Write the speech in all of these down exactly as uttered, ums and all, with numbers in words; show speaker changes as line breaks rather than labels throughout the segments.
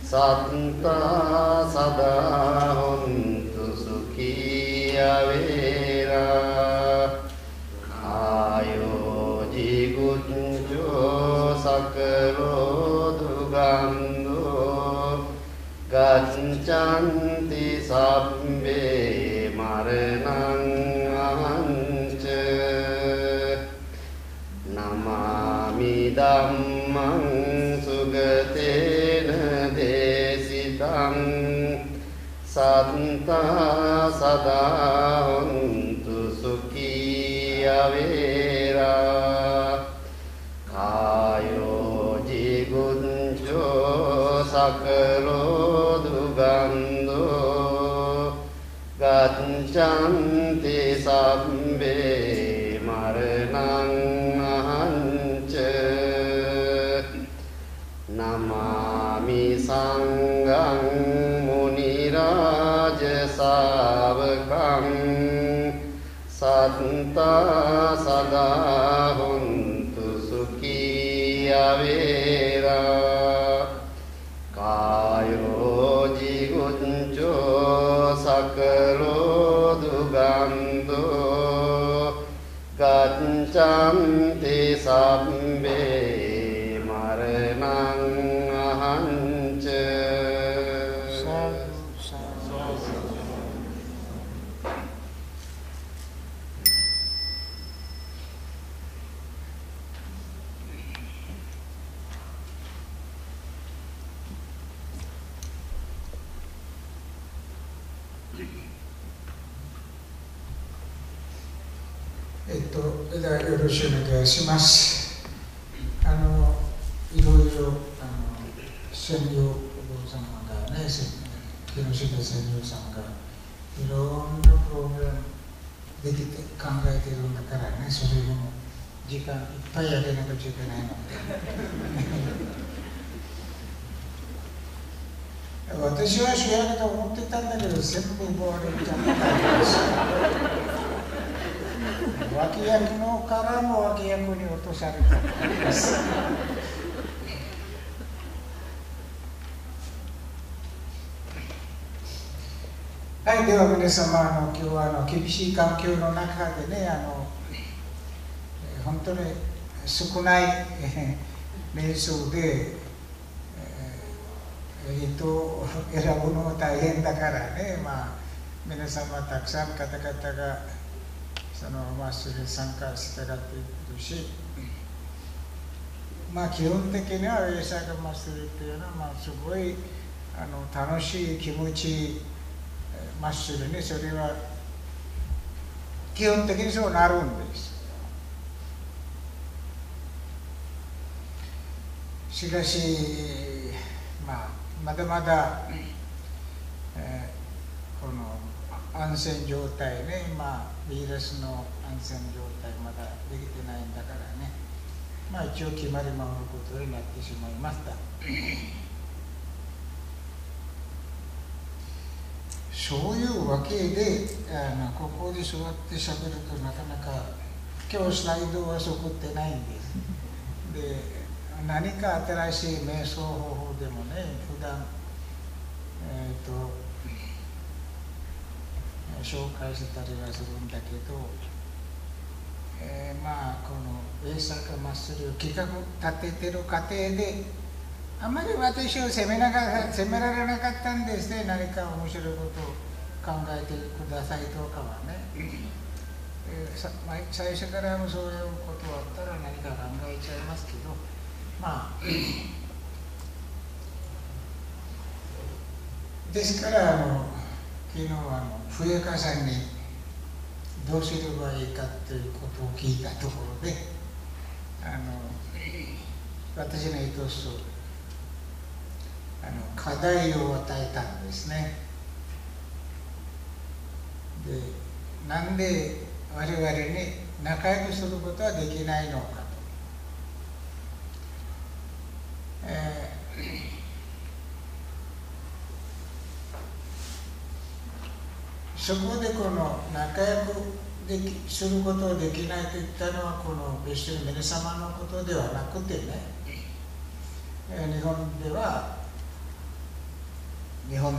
サンタサダホントスキヤウェラカヨジグンジョサクロドガンドガチャンティサンベマレナンアンチェナマミダンマンスガテナデシタンサンタサダホントスキヤウェラカヨジグンジョサクロドガンドガッチャンティサンベマルナンアンチェナマミサンガンモニラジェサブカンサンタサダホントスキヤウェラカヨジグンチョサクロドガンドガッチャンティサンベマレナンアンチェ
えっと、ではよろしくお願いします。あの、いろいろ、あの、専業様がね、木下専業さんが、いろんなプログラムできて考えているんだからね、それでも時間いっぱいやれなくちゃいけないので。私は主役と思ってたんだけど、全部奪われちゃったんです。脇役のからも脇役に落とされたんです。はい、では皆様、あの今日はあの厳しい環境の中でね、あの本当に少ない名数で、えー、人を選ぶのも大変だからね、まあ、皆様たくさんの方々がそのマッスルに参加してらっているし、まあ基本的にはウエサガマッスルっていうのは、まあ、すごいあの楽しい気持ちいいマッスルに、それは基本的にそうなるんです。しかし、まあ、まだまだ、えー、この安全状態ね、まあ、ウイルスの安全状態まだできてないんだからね、まあ一応決まり守ることになってしまいました。そういうわけで、あのここで座ってしゃべるとなかなか、今日スライドは作ってないんです。で、何か新しい瞑想方法でもね、普段、えっと、紹介したりはするんだけど、えー、まあこのウェイサカマッスル企画立ててる過程であまり私を責めなが責められなかったんですね。何か面白いことを考えてくださいとかはね、えー、さ最初からもそういうことあったら何か考えちゃいますけど、まあですからあの昨日はあの笛川さんにどうすればいいかということを聞いたところで、あの私の一つあの課題を与えたんですね。で、なんで我々に仲良くすることはできないのかと。えーそこでこの仲良くできすることをできないと言ったのは、この別に皆様のことではなくてね、日本では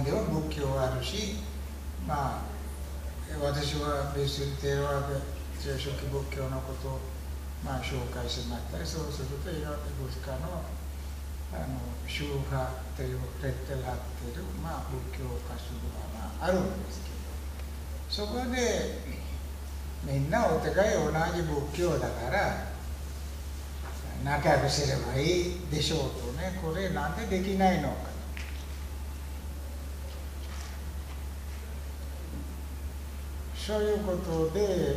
では仏教はあるし、まあ私は別にテーラワード聖書記仏教のことをまあ紹介しましたり、そうするといろいろいくつかのあの宗派というレッテル貼っている、まあ、仏教活動が、まあ、あるんですけど、そこでみんなお互い同じ仏教だから仲良くすればいいでしょうとね、これなんでできないのかと。そういうことで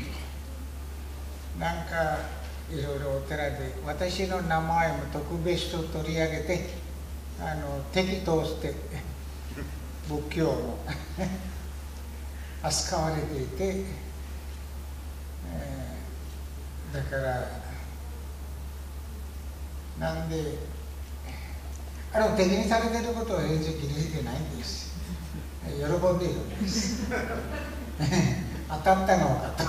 なんかいろいろお寺で私の名前も特別と取り上げてあの敵として仏教も扱われていて、えー、だからなんであの敵にされていることは全然気づいてないんです。喜んでいるんです当たったのかと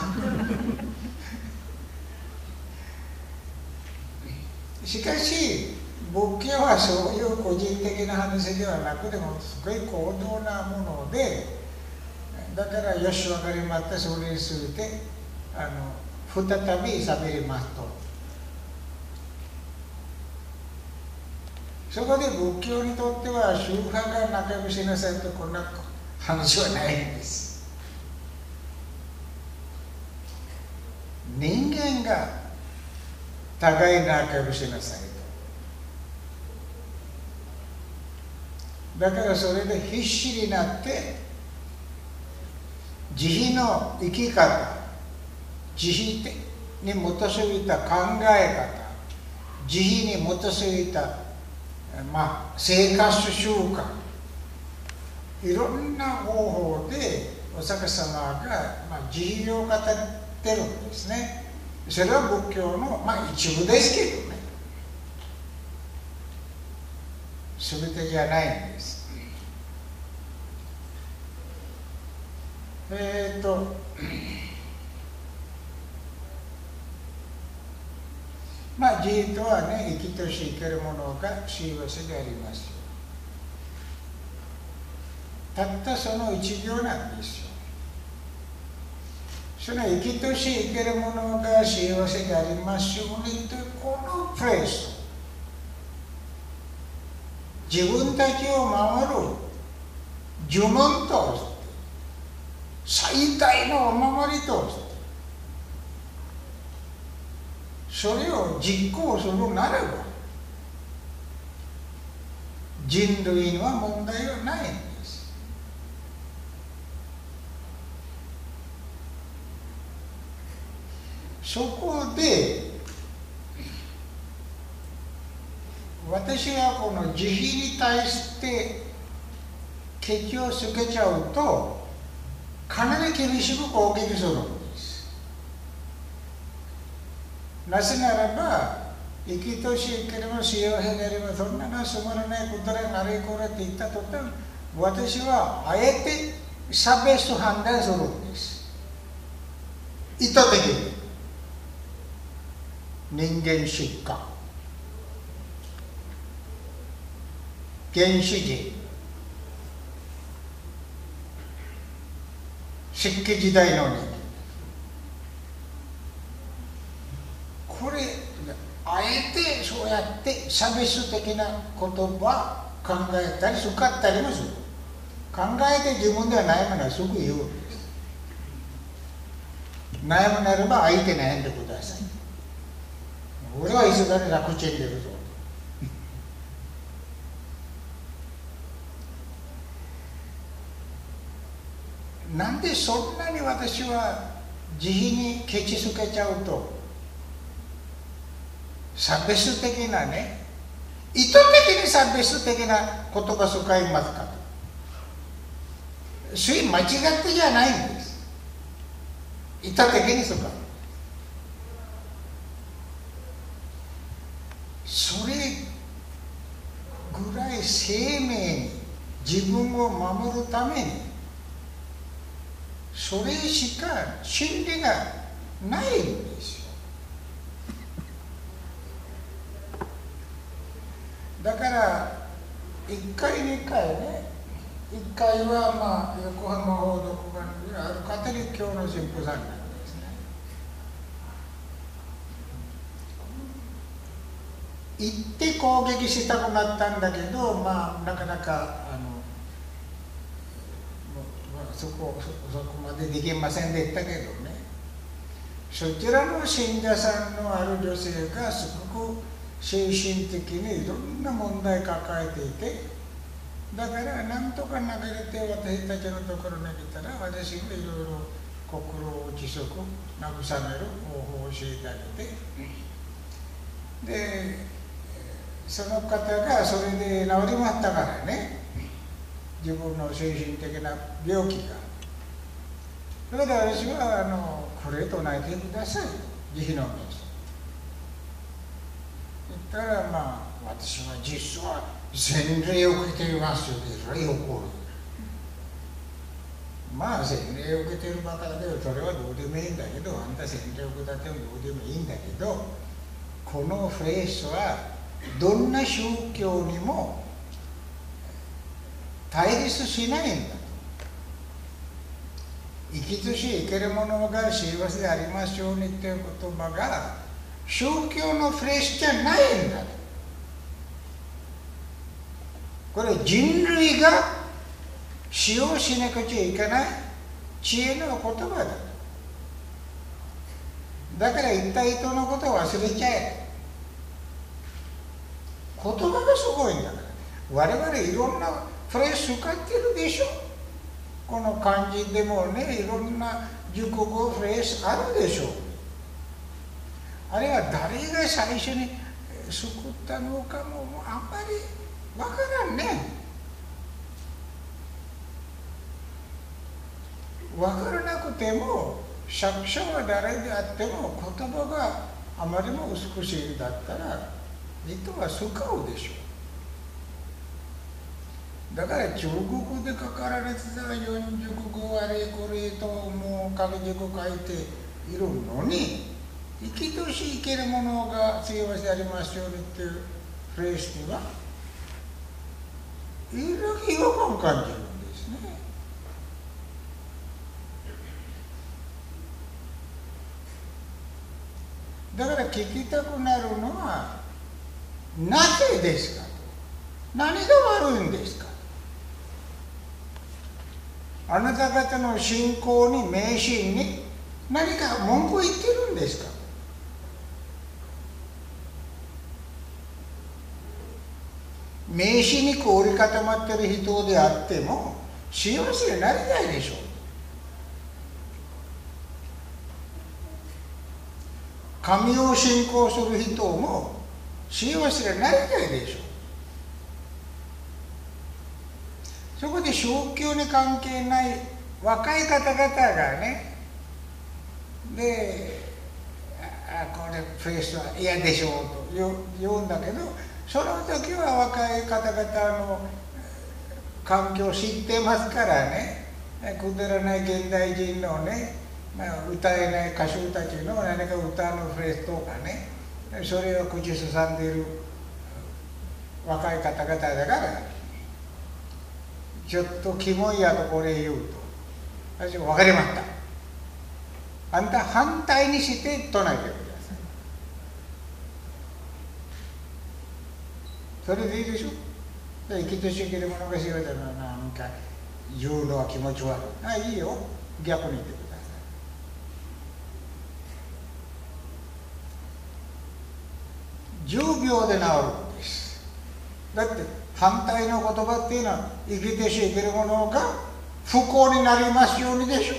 しかし仏教はそういう個人的な話ではなくてもすごい高度なもので、だからよし分かりました、それについてあの再び喋りますと。そこで仏教にとっては宗派が仲良くしなさいとこんな話はないんです。人間が互いに仲良くしなさいと。だからそれで必死になって慈悲の生き方、慈悲に基づいた考え方、慈悲に基づいた、まあ、生活習慣、いろんな方法でお釈迦様が、まあ、慈悲を語ってるんですね。それは仏教の、まあ、一部ですけどね、全てじゃないんです。えっとまあ慈悲とはね、生きとし生けるものが幸せでありますよ。たったその一行なんですよ。その生きとし生けるものが幸せでありますようにというこのプレイス、自分たちを守る呪文として最大のお守りとしてそれを実行するならば人類には問題はないんです。そこで私はこの慈悲に対してケチをつけちゃうとかなり厳しく攻撃するんです。なぜならば生きとし生ければ幸せであればそんなのはつまらないことであれこれって言った途端、私はあえて差別と判断するんです。意図的に人間失格、原始人、石器時代の人間、これあえてそうやって差別的な言葉考えたり使ったりもする。考えて自分では悩むのはすぐ言うんです。悩むならば相手悩んでください。俺はいつかで楽ちんでるぞ。なんでそんなに私は慈悲にケチつけちゃうと差別的なね、意図的に差別的な言葉使いますかと。そういう間違ってじゃないんです。意図的に使う。それぐらい生命に自分を守るためにそれしか真理がないんですよ。だからいっかいにかいね、 いっかいは、まあ、横浜報道館にあるカトリック教の神父さんなんですね。行って攻撃したくなったんだけど、まあ、なかなかあのそこ、そこまでできませんでしたけどね、そちらの信者さんのある女性がすごく精神的にいろんな問題抱えていて、だからなんとか流れて私たちのところに来たら、私がいろいろ心を落ち着く慰める方法を教えてあげて、でその方がそれで治りましたからね、自分の精神的な病気が。それで私はあのこれと唱えてくださいと慈悲の道。言ったら、まあ私は実は洗礼を受けていますよってそれ怒る。まあ洗礼を受けているばかりでそれはどうでもいいんだけど、あんた洗礼を受けたってもどうでもいいんだけど、このフレーズはどんな宗教にも対立しないんだと。生きとし生けるものが幸せでありますようにという言葉が宗教のフレーズじゃないんだと。これ人類が使用しなくちゃいけない知恵の言葉だと。だから一体人のことを忘れちゃえ。言葉がすごいんだから。我々いろんなフレーズ使ってるでしょ。この漢字でもね、いろんな熟語フレーズあるでしょう。あれは誰が最初に作ったのかもあんまりわからんね。わからなくても作者は誰であっても言葉があまりも美しいだったら人は使うでしょう。だから中国で書かれてた四十語あれこれともう掛け軸書いているのに、生きとし生けるものが幸せでありますようにっていうフレーズにはいろいろ違和感を感じるんですね。だから聞きたくなるのはなぜですかと。何が悪いんですか。あなた方の信仰に迷信に何か文句を言ってるんですか。迷信に凍り固まっている人であっても幸せになりたいでしょう。神を信仰する人も幸せになりたいでしょう。そこで宗教に関係ない若い方々がね、で、あこれフレーズは嫌でしょうと言う、言うんだけど、その時は若い方々の環境を知ってますからね、くだらない現代人のね、まあ、歌えない歌手たちの何か歌のフレーズとかね、それを口ずさんでいる若い方々だからちょっとキモいやとこれ言うと、私は分かりました。あんた反対にして唱えてください。それでいいでしょ。生きとし生けるものが幸せだな、なんか言うのは気持ち悪い。あ、いいよ。逆に言ってください。じゅうびょうで治るんです。だって反対の言葉っていうのは生きてし生けるものが不幸になりますようにでしょ。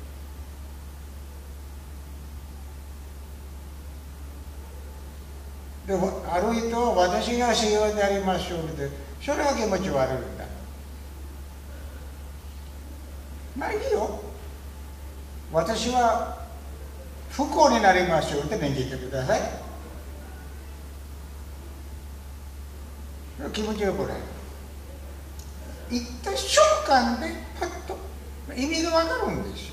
である人は私が幸せでありますようにで、それは気持ち悪いんだ。まあいいよ。私は不幸になりますようにって念じてください。気持ちよくない。言った瞬間でパッと意味がわかるんですよ。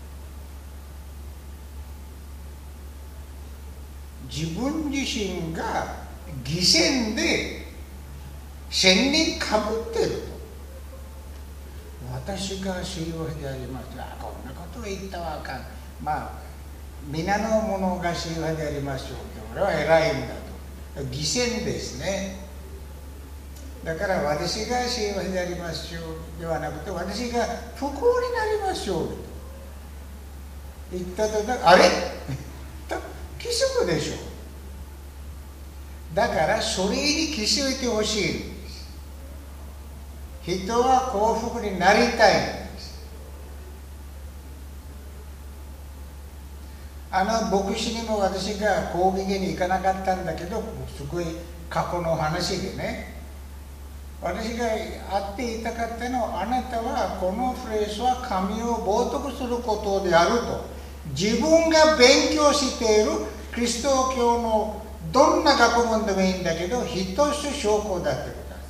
自分自身が偽善で千人かぶってると。 私が主よであります。あ、こんなことを言ったわあかん。まあ皆の者が主よでありましょうって、俺は偉いんだと。偽善ですね。だから私が主よでありましょうではなくて、私が不幸になりましょうと言ったと、あれ気づくでしょう。だからそれに気づいてほしいんです。人は幸福になりたいんです。あの牧師にも私が講義に行かなかったんだけど、すごい過去の話でね、私が会って言いたかったのは、あなたはこのフレーズは神を冒涜することであると。自分が勉強しているキリスト教のどんな学問でもいいんだけど、一つ証拠だってくださ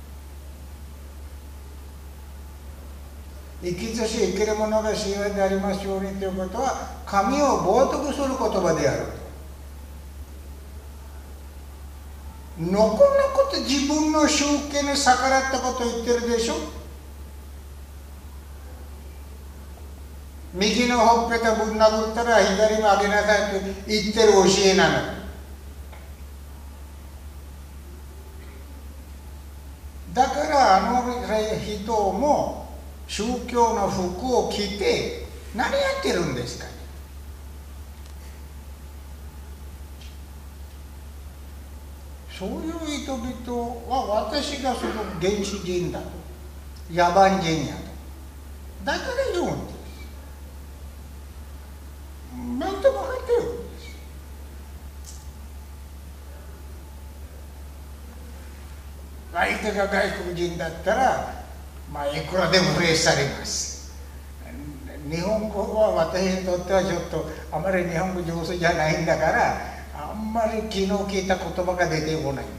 い。生きとし生きるものが幸せでありますようにということは、神を冒涜する言葉であると。のこのこと自分の宗教に逆らったことを言ってるでしょ。右のほっぺたぶん殴ったら左も上げなさいと言ってる教えなのに。だからあの人も宗教の服を着て何やってるんですかね。そういう人々は私がその原始人だと、野蛮人やと、だから言うんです。何とも入ってるんです。相手が外国人だったら、まあいくらでもフレーズされます。日本語は私にとってはちょっとあまり日本語上手じゃないんだから、あんまり昨日聞いた言葉が出てこないんです。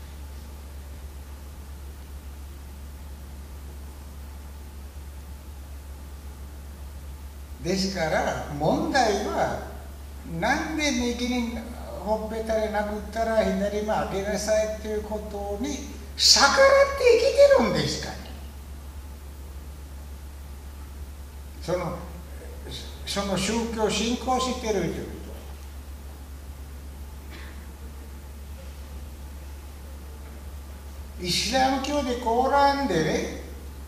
ですから問題は、なんで右にほっぺたで殴ったら左も上げなさいということに逆らって生きてるんですかね。そのその宗教を信仰しているということ。イスラム教でコーランでね、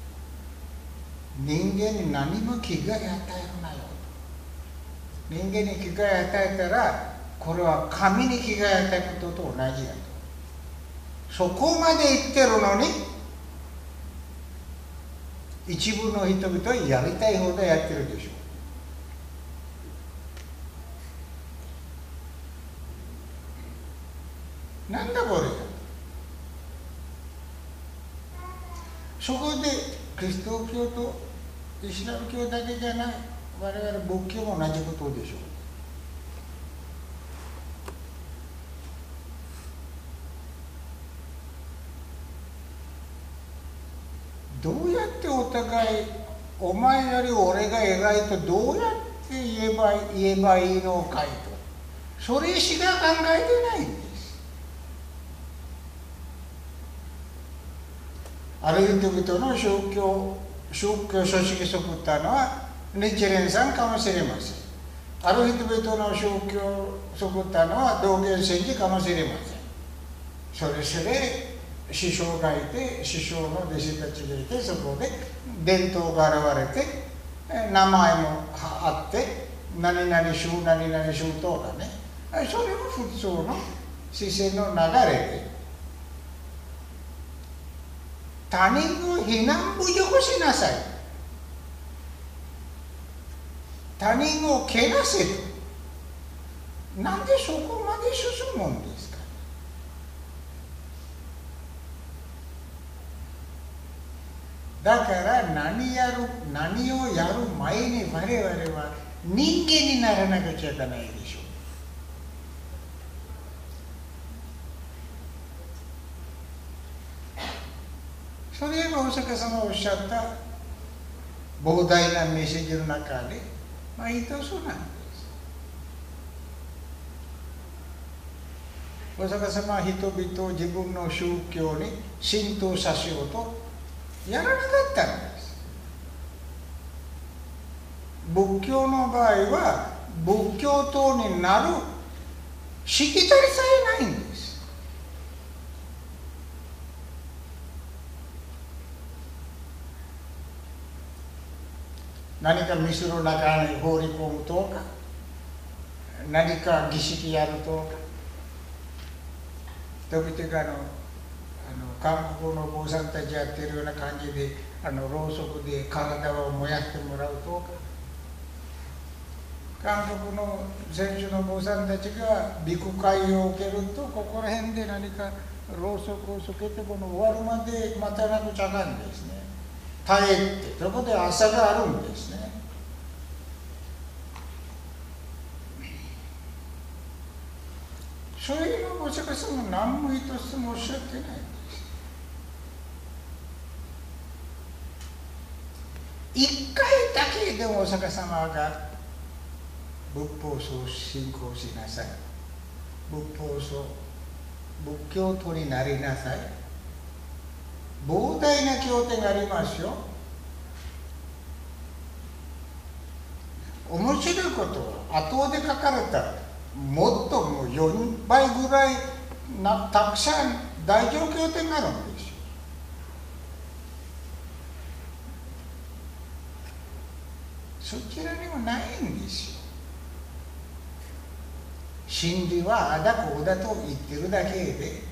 人間に何も危害与えるなよと。人間に危害与えたら、これは神に危害与えることと同じだと。そこまで言ってるのに、一部の人々はやりたい放題やってるでしょう。なんだこれ。そこでキリスト教とイスラム教だけじゃない、我々仏教も同じことでしょう。どうやってお互い、お前より俺が偉いとどうやって言えば言えばいいのかいと、それしか考えてないんです。ある人々の宗教宗教組織を作ったのは日蓮さんかもしれません。ある人々の宗教を作ったのは道元禅師かもしれません。それぞれ師匠がいて、師匠の弟子たちがいて、そこで伝統が現れて、名前もあって、何々宗何々宗とかね、それは普通の視線の流れで、他人を非難侮辱しなさい、他人をけなせと、なんでそこまで進むんですか。だから何やる何をやる前に我々は人間にならなきゃいけないでしょう。それが大阪様がおっしゃった膨大なメッセージの中で、まあ一つなんです。大阪様は人々を自分の宗教に浸透させようとやらなかったんです。 仏教の場合は仏教徒になるしきたりさえないんです。何か水の中に放り込むとか、何か儀式やるとか、時々あのあの韓国の坊さんたちやってるような感じで、あのろうそくで体を燃やしてもらうとか、韓国の選手の坊さんたちがビク会を受けると、ここら辺で何かろうそくをつけて、この終わるまで待たなくちゃならんですね。耐えて、そこで朝があるんですね。そういうのをお釈迦様は何も一つもおっしゃってないんです。一回だけでもお釈迦様が仏法僧を信仰しなさい、仏法僧、仏教徒になりなさい、膨大な経典がありますよ。面白いことは後で書かれたもっともうよんばいぐらいなたくさん大乗経典があるんですよ。そちらにもないんですよ。真理はあだこうだと言ってるだけで、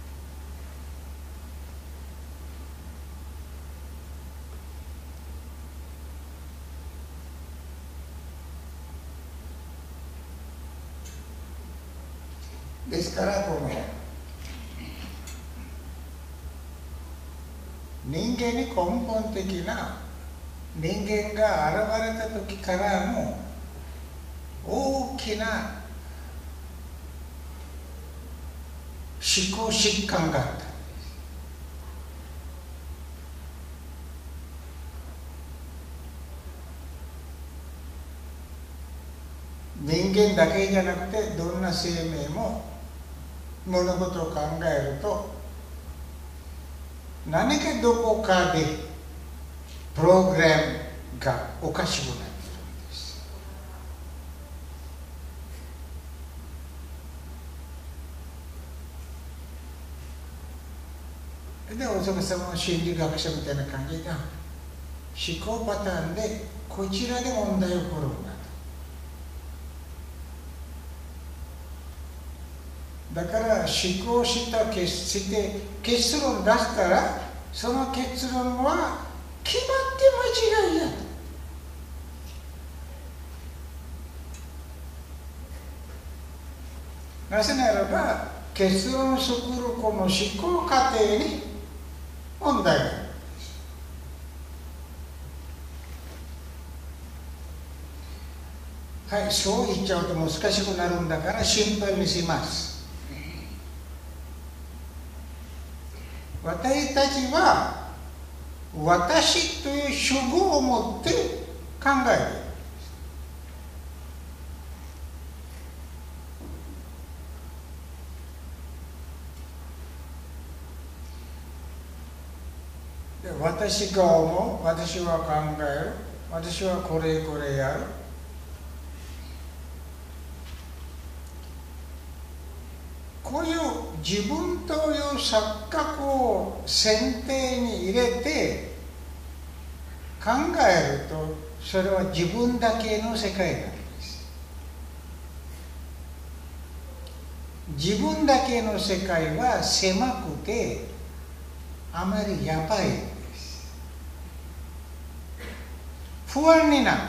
ですからこの人間に根本的な、人間が現れた時からの大きな思考疾患があったんです。人間だけじゃなくてどんな生命も物事を考えると、何かどこかでプログラムがおかしくなっているんです。で、お釈迦様の心理学者みたいな感じで、思考パターンでこちらで問題が起こるんだと。だから思考した決して結論出したら、その結論は決まって間違いやと。なぜならば結論を作るこの思考過程に問題があるんです。はい、そう言っちゃうと難しくなるんだからシンプルにします。私たちは私という主語を持って考える。私が思う、私は考える、私はこれこれやる。こういう自分という錯覚を選定に入れて考えると、それは自分だけの世界なんです。自分だけの世界は狭くてあまりやばいんです。不安になる。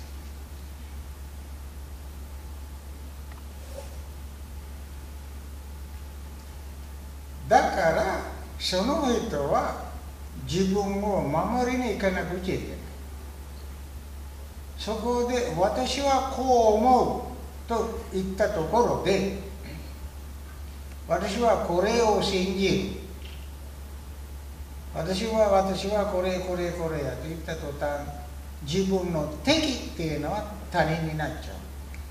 だからその人は自分を守りに行かなくちゃいけない。そこで私はこう思うと言ったところで、私はこれを信じる、私は私はこれこれこれやと言った途端、自分の敵っていうのは他人になっちゃ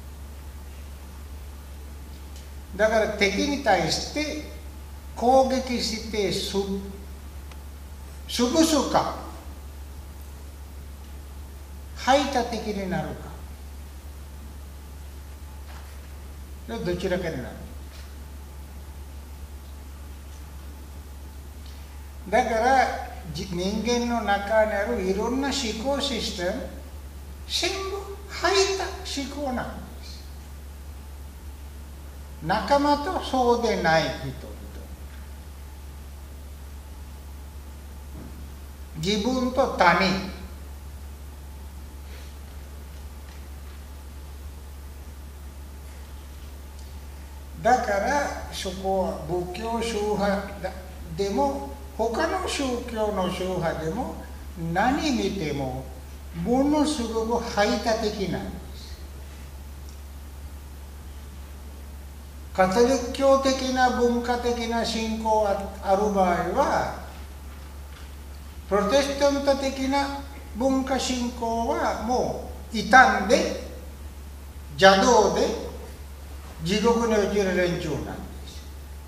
う。だから敵に対して攻撃してすすぐすか排他的になるか、どちらかになる。だから人間の中にあるいろんな思考システム、全部排他思考なんです。仲間とそうでない人々、自分と他人、だからそこは仏教宗派でも他の宗教の宗派でも何見てもものすごく排他的なんです。カトリック教的な文化的な信仰がある場合は、プロテスタント的な文化信仰はもう傷んで邪道で地獄に落ちる連中なんです。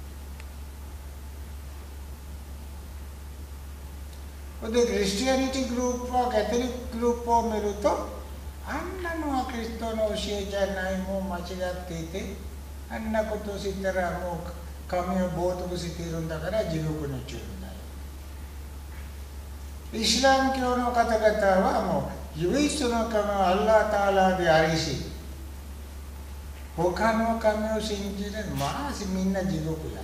でクリスチャニティグループはカトリックグループを見ると、あんなのはキリストの教えじゃない、もう間違っていて、あんなことをしたらもう神を冒涜しているんだから地獄に落ちるんだよ。イスラム教の方々はもう唯一の神はアッラータアラーでありし、他の神を信じる、まあみんな地獄や。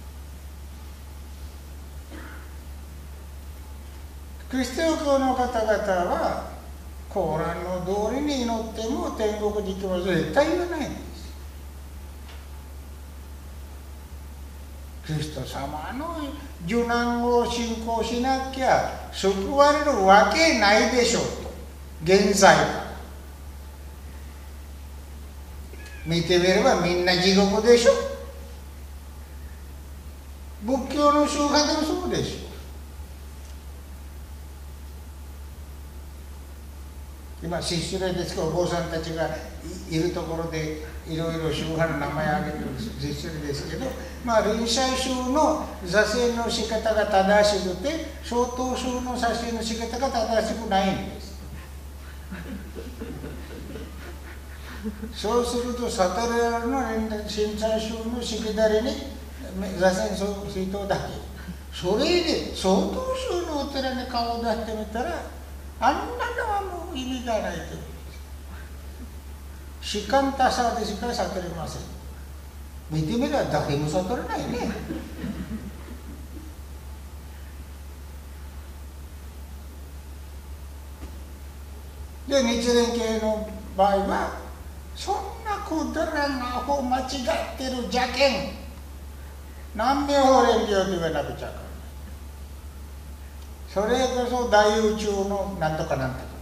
キリスト教の方々はコーランの通りに祈っても天国に行きます。絶対言わないんです。キリスト様の受難を信仰しなきゃ救われるわけないでしょうと、現在は見てみればみんな地獄でしょ。仏教の宗派でもそうでしょ。今失礼ですけど、お坊さんたちがいるところでいろいろ宗派の名前を挙げてるんです。失礼ですけど、まあ臨済宗の座禅の仕方が正しくて、曹洞宗の座禅の仕方が正しくないんです。そうすると悟れるのは臨済宗のしきたりに座禅水筒だけ。それで曹洞宗のお寺に顔を出してみたら、あんなのはもう意味がないと。士官多さでしか悟れません。見てみれば誰も悟れないね。で日蓮系の場合は、そんなくだらなほ間違ってる邪見、南明法蓮華と言わなくちゃかんない。それこそ大宇宙のなんとかなんとか。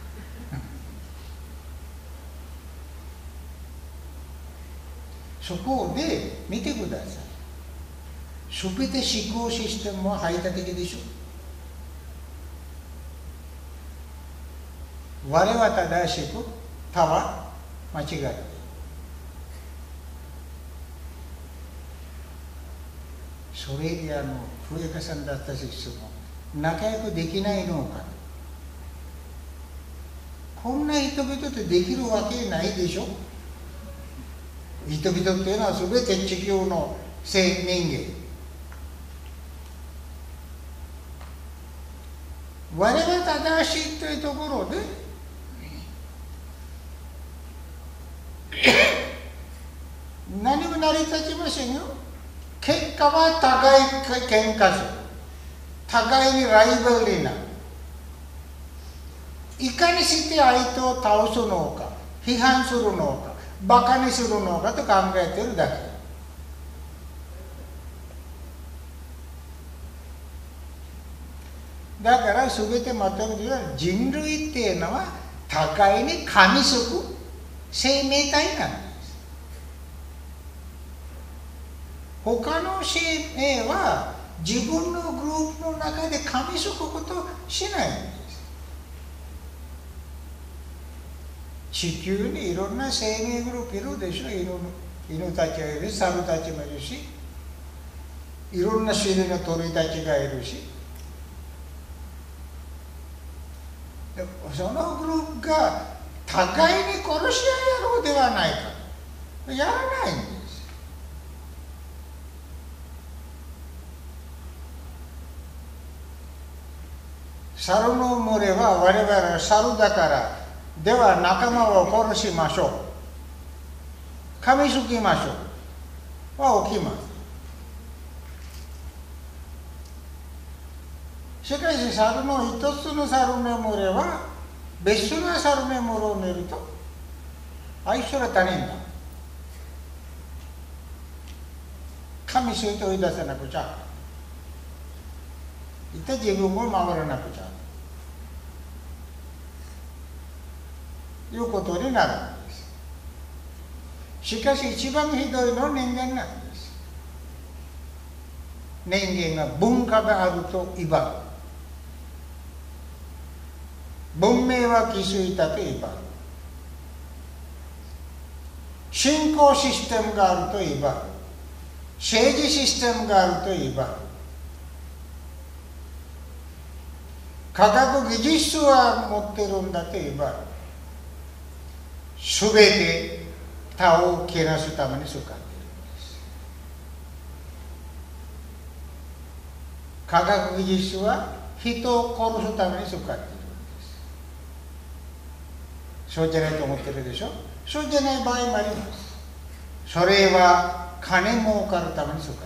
そこで見てください。すべて思考システムは排他的でしょ。我は正しく、他は間違っている。それであの笛香さんだった質問、仲良くできないのか。こんな人々ってできるわけないでしょ。人々っていうのは全て地球の生人間。我々正しいというところで何も成り立ちませんよ。結果は互い喧嘩する。互いにライバルになる。いかにして相手を倒すのか、批判するのか、バカにするのかと考えているだけ。だから全てまとめては、人類っていうのは互いに噛みつく生命体なんです。他の生命は自分のグループの中で噛みつくことをしないんです。地球にいろんな生命グループいるでしょ。犬、犬たちがいるし、猿たちもいるし、いろんな種類の鳥たちがいるし、 でそのグループが互いに殺し合いやろうではないかとやらないんです。猿の群れは我々は猿だからでは仲間を殺しましょう、噛みつきましょうは起きます。しかし猿の一つの猿の群れは別の猿の群れを見るとあいつら他人だ、噛みついて追い出さなくちゃ、一体自分を守らなくちゃということになるんです。しかし一番ひどいのは人間なんです。人間が文化があると威張る、文明は築いたと威張る、信仰システムがあると威張る、政治システムがあると威張る、科学技術は持ってるんだと威張る、すべて他をけなすために使っているんです。科学技術は人を殺すために使っているんです。そうじゃないと思ってるでしょ。そうじゃない場合もあります。それは金儲かるために使っている。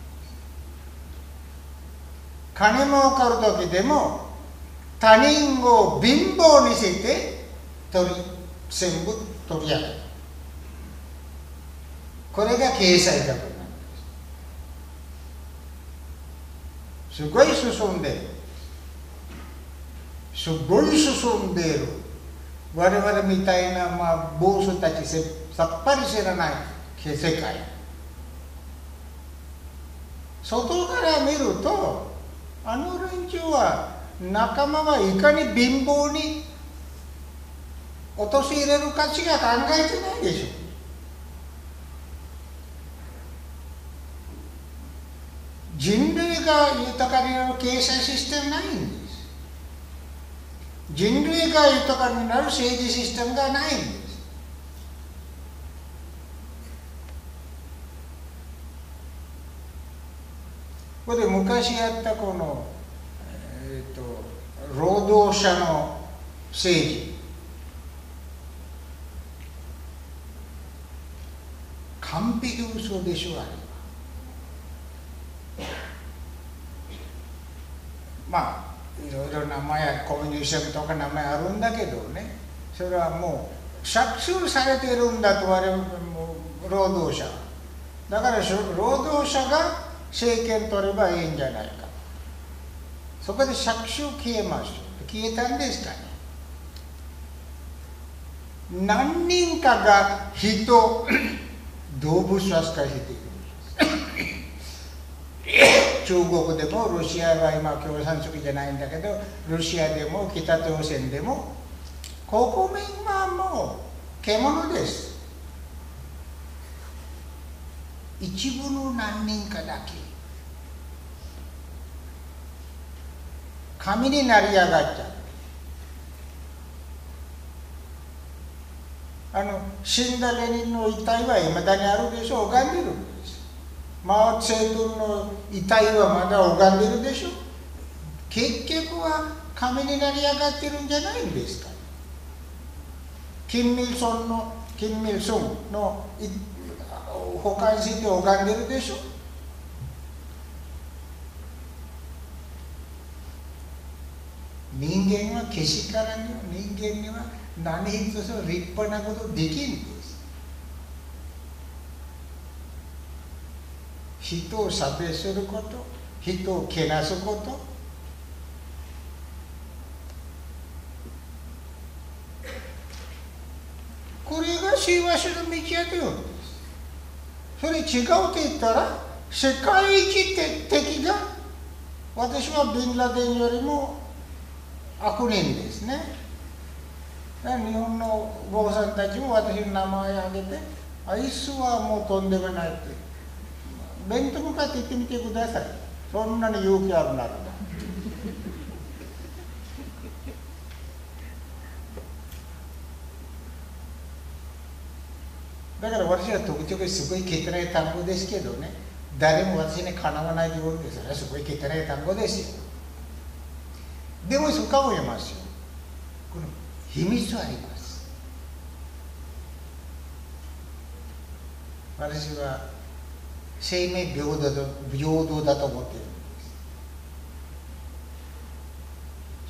金儲かる時でも他人を貧乏にして取り全部取り上げる、これが経済学なんです。すごい進んでいる、すごい進んでいる。我々みたいな、まあ、坊主たちさっぱり知らない世界、外から見るとあの連中は仲間はいかに貧乏に陥れるかしか考えてないでしょ。人類が豊かになる経済システムないんです。人類が豊かになる政治システムがないんです。これで昔やったこの、えーと、労働者の政治、完璧嘘でしょ、あれは。まあいろいろ名前、コミュニズムとか名前あるんだけどね、それはもう搾取されているんだと我々も労働者だから、労働者が政権取ればいいんじゃないか。そこで搾取消えました。消えたんですかね。何人かが人動物扱いしているんです。中国でもロシアは今共産主義じゃないんだけど、ロシアでも北朝鮮でも国民はもう獣です。一部の何人かだけ神になり上がっちゃう。あの死んだレニンの遺体はいまだにあるでしょ、拝んでるんです。マオ・ツェトゥンの遺体はまだ拝んでるでしょ。結局は神になり上がってるんじゃないんですか。キム・イルソンのキム・イルソンの保管して拝んでるでしょ。人間はけしからんよ。人間には何一つ立派なことできんです。人を差別すること、人をけなすこと、これが幸せの道やというんです。それ違うと言ったら、世界一敵が私はビンラデンよりも悪人ですね。日本の坊さんたちも私の名前を挙げて、あいつはもうとんでもないって、面と向かって言ってみてください。そんなに勇気あるならばだから私は時々すごい汚い単語ですけどね、誰も私にかなわないと言うんですよね。すごい汚い単語ですよ。でもそこを言いますよ。この秘密はあります。私は生命平等だと、平等だと思っているんです。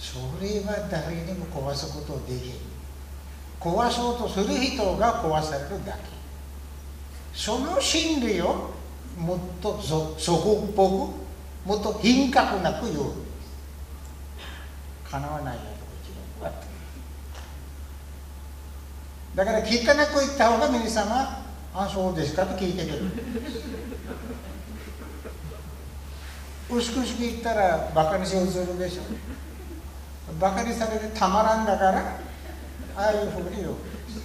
それは誰にも壊すことできない。壊そうとする人が壊されるだけ。その真理をもっとそこっぽく、もっと品格なく言うんです。かなわないよとこだから汚く言った方が皆様、あ、そうですかと聞いてくる。薄々言ったらバカにしようとするでしょ。バカにされてたまらんだから、ああいうふうに言う。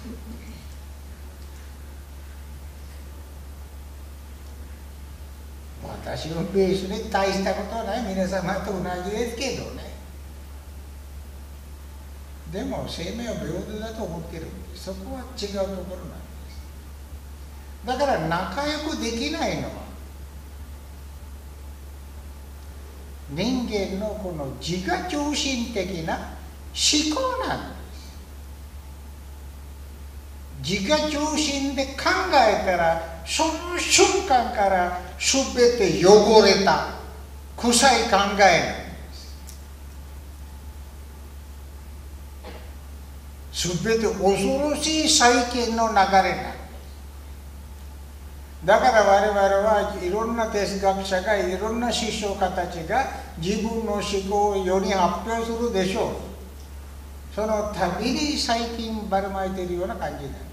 私のベースに大したことはない皆様と同じですけどね。でも生命は平等だと思っているんです。そこは違うところなんです。だから仲良くできないのは人間のこの自我中心的な思考なんです。自我中心で考えたらその瞬間から全て汚れた臭い考えなんです。全て恐ろしい細菌の流れなんです。だから我々はいろんな哲学者がいろんな思想家たちが自分の思考を世に発表するでしょう。その度に細菌ばらまいているような感じなんです。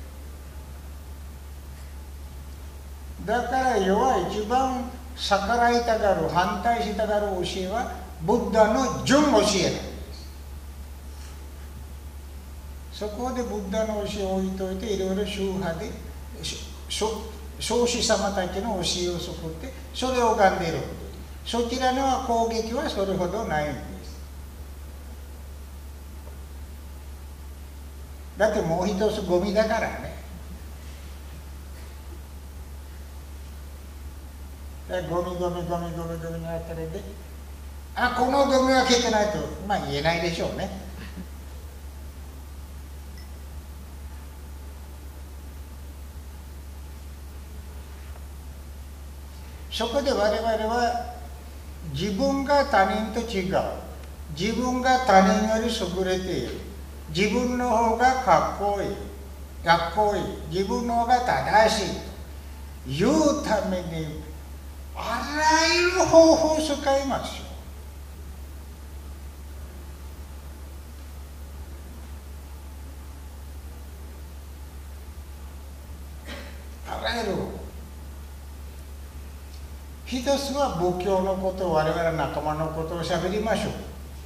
だから世は一番逆らいたがる、反対したがる教えはブッダの純教えなんです。そこでブッダの教えを置いといていろいろ宗派で創始様たちの教えを作ってそれを拝んでいる。そちらのは攻撃はそれほどないんです。だってもう一つゴミだからね。ゴミゴミゴミゴミゴミのあたりで、あ、このゴミは消えてないと、まあ言えないでしょうね。そこで我々は自分が他人と違う、自分が他人より優れている、自分の方がかっこいい、かっこいい、自分の方が正しいというためにあらゆる方法を使いますよ。あらゆる方法。一つは仏教のこと、我々仲間のことをしゃべりましょう。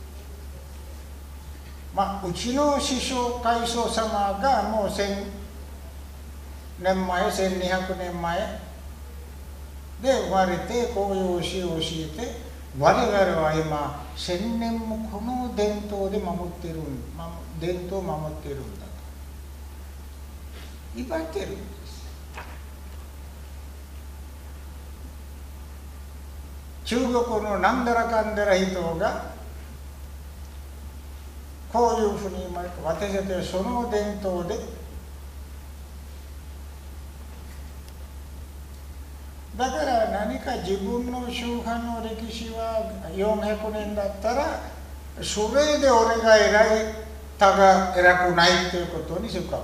まあ、うちの師匠海藻様がもう千年前、千二百年前で生まれてこういう教えを教えて、我々は今千年もこの伝統で守っている、伝統を守っているんだと言われているんです。中国のなんだらかんだら人がこういうふうに言います。私たちはその伝統で、だから何か自分の宗派の歴史はよんひゃくねんだったらそれで俺が偉い、他が偉くないということに使うんです。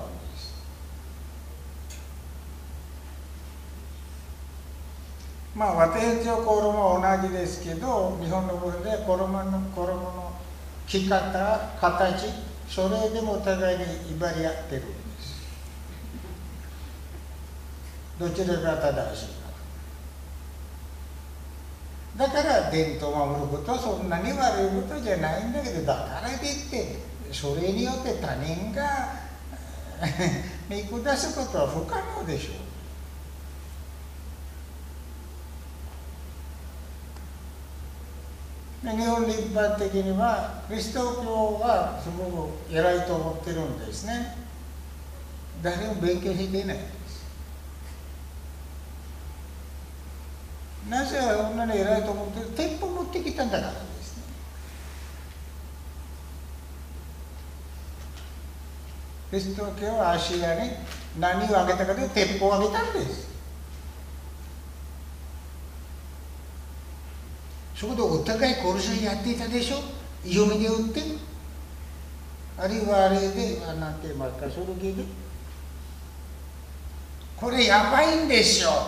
まあ私たちの衣は同じですけど、日本の部分で衣の衣の着方、形、それでもお互いに威張り合ってるんです。どちらが正しいか。だから伝統を守ることはそんなに悪いことじゃないんだけど、だからといってそれによって他人が見下すことは不可能でしょう。日本で一般的にはキリスト教はすごく偉いと思ってるんですね。 誰も勉強していない。なぜあんなに偉いと思って鉄砲持ってきたんだからですね。キリスト教は足屋に何をあげたかというと鉄砲をあげたんです。そこでお互い殺し合いやっていたでしょ。読みで打って、あるいはあれで何て言いますか、その気でこれやばいんですよ。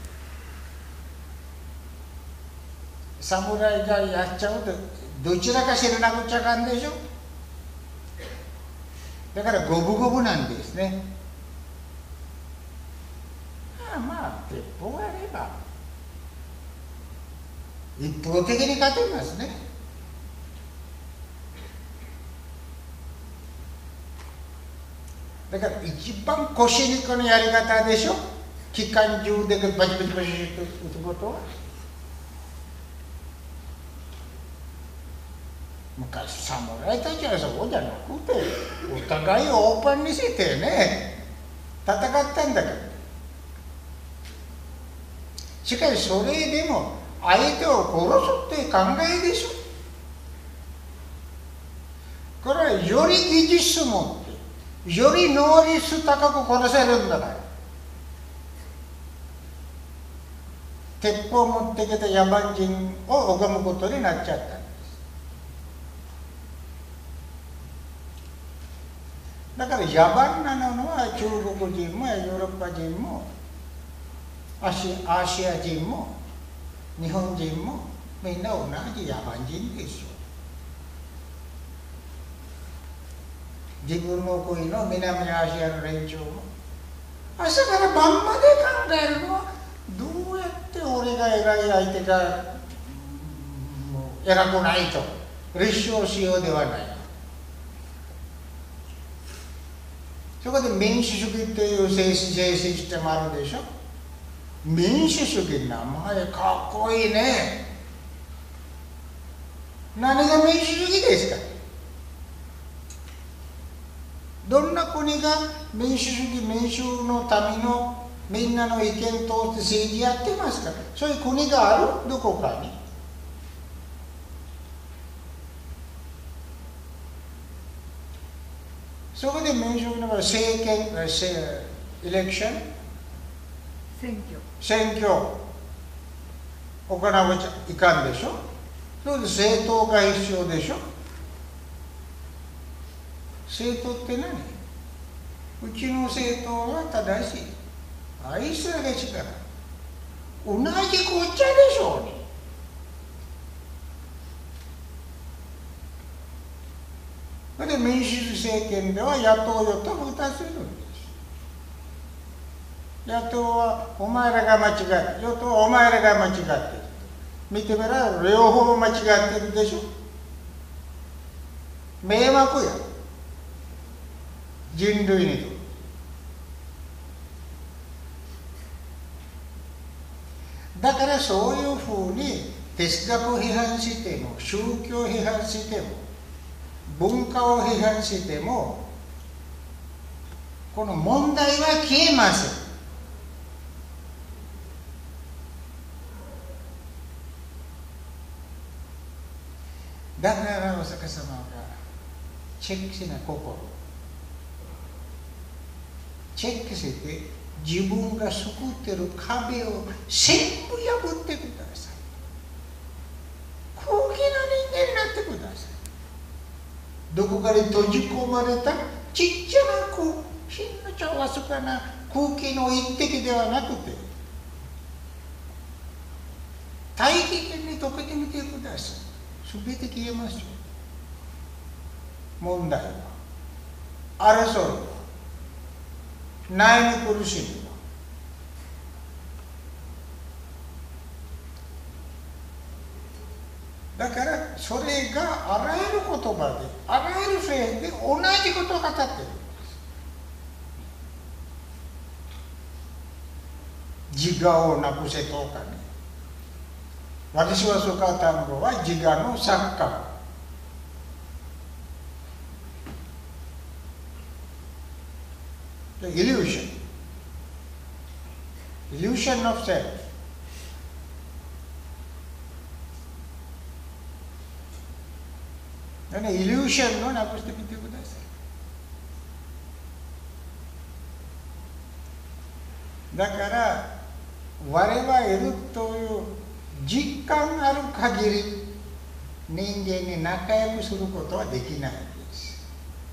侍がやっちゃうとどちらか知らなくちゃあかんでしょ。だから五分五分なんですね。まあまあ鉄砲があれば一方的に勝てますね。だから一番腰肉のやり方でしょ。機関銃でバチバチバチと撃つことは。昔侍たちはそうじゃなくてお互いをオープンにしてね戦ったんだけど、しかしそれでも相手を殺すって考えでしょ。これはより技術持ってより能率高く殺せるんだから。鉄砲を持ってきた野蛮人を拝むことになっちゃった。だから野蛮なのは中国人もヨーロッパ人もアシアジア人も日本人もみんな同じ野蛮人ですよ。自分の国の南アジアの連中も朝から晩まで考えるのはどうやって俺が偉い相手が偉くないと立証しようではない。そこで民主主義という政治システムあるでしょ。民主主義、名前かっこいいね。何が民主主義ですか。どんな国が民主主義、民主のためのみんなの意見通って政治やってますか。そういう国がある、どこかに。そこで民主主義の場合、政権、エレクション、
選挙、
選挙を行ういかんでしょ。それで政党が必要でしょ。政党って何？うちの政党は正しい。あいつらが力。同じこっちゃでしょうね。それで民主主義政権では野党与党を打たせるんです。野党はお前らが間違ってる、与党はお前らが間違ってる。見てみら両方間違ってるでしょ。迷惑や。人類にと。だからそういうふうに哲学を批判しても宗教を批判しても文化を批判してもこの問題は消えません。だからお釈迦様がチェックしない心チェックして自分が救っている壁を全部破ってください。高貴な人間になってください。どこかに閉じ込まれたちっちゃなこうひんのちょわずかな空気の一滴ではなくて大気圏に溶けてみてください。すべて消えますよ。問題は争いは悩み苦しみはだからそれがあらゆる言葉であらゆるフェーズで同じことを語っているんです。自我をなくせとかね。私はそうか単語は自我の作家。 The illusion. Illusion of self. And illusion no なくしてみてください。だから我はいるという実感ある限り人間に仲良くすることはできないんです。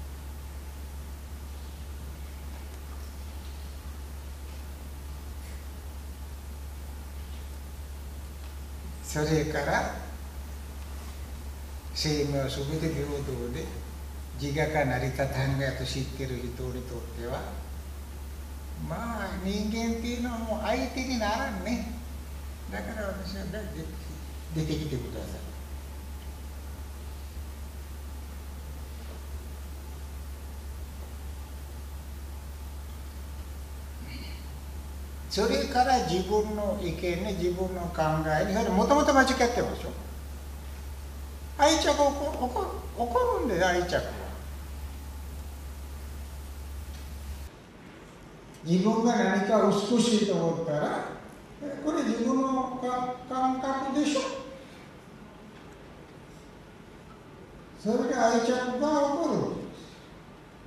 それから生命はすべて平等で自我が成り立たんがと知っている人にとってはまあ人間っていうのはもう相手にならんね。だから私は出てきてください。それから自分の意見に自分の考えにそれもともと間違ってますよ。愛着起こ起こ起こるんです愛着は。自分が何か美しいと思ったらこれ自分の感覚でしょ。それで愛着が起こるんです。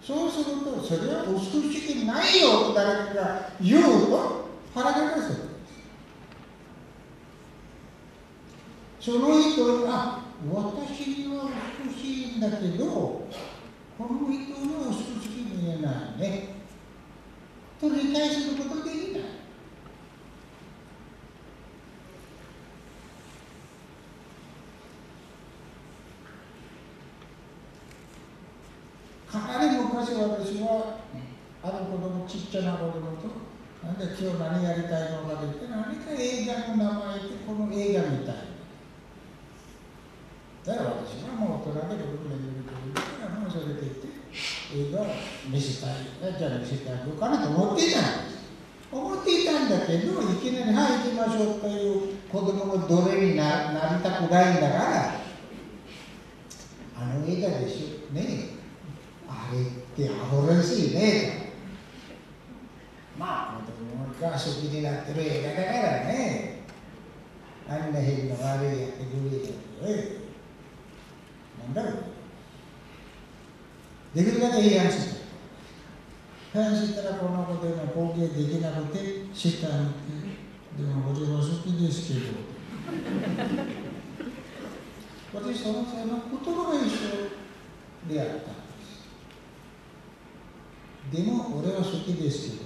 そうするとそれは美しくないよと誰かが言うと腹が立つんです。その人が私には美しいんだけどこの人には美しく見えないねと理解することができない。かなり昔私はある子供ちっちゃな子供となんで今日何やりたいのかと言って何か映画の名前でこの映画みたいだから私はもう大人でろくねんで見てるからもうそれで言って映画を見せたいじゃあ見せてあげようかなと思っていたんです。思っていたんだけどいきなり「はい行きましょう」という子供が奴隷に な, なりたくないんだからあの映画でしょねあれってアホらしいねまあ子供が好きになってる映画だからねあんな変な悪いやってくれるよなんだろうできるだけいい話して話したらこの子でも後継できなくて下に行ってでも俺は好きですけど私その際の言葉が一緒であったんです。でも俺は好きですけど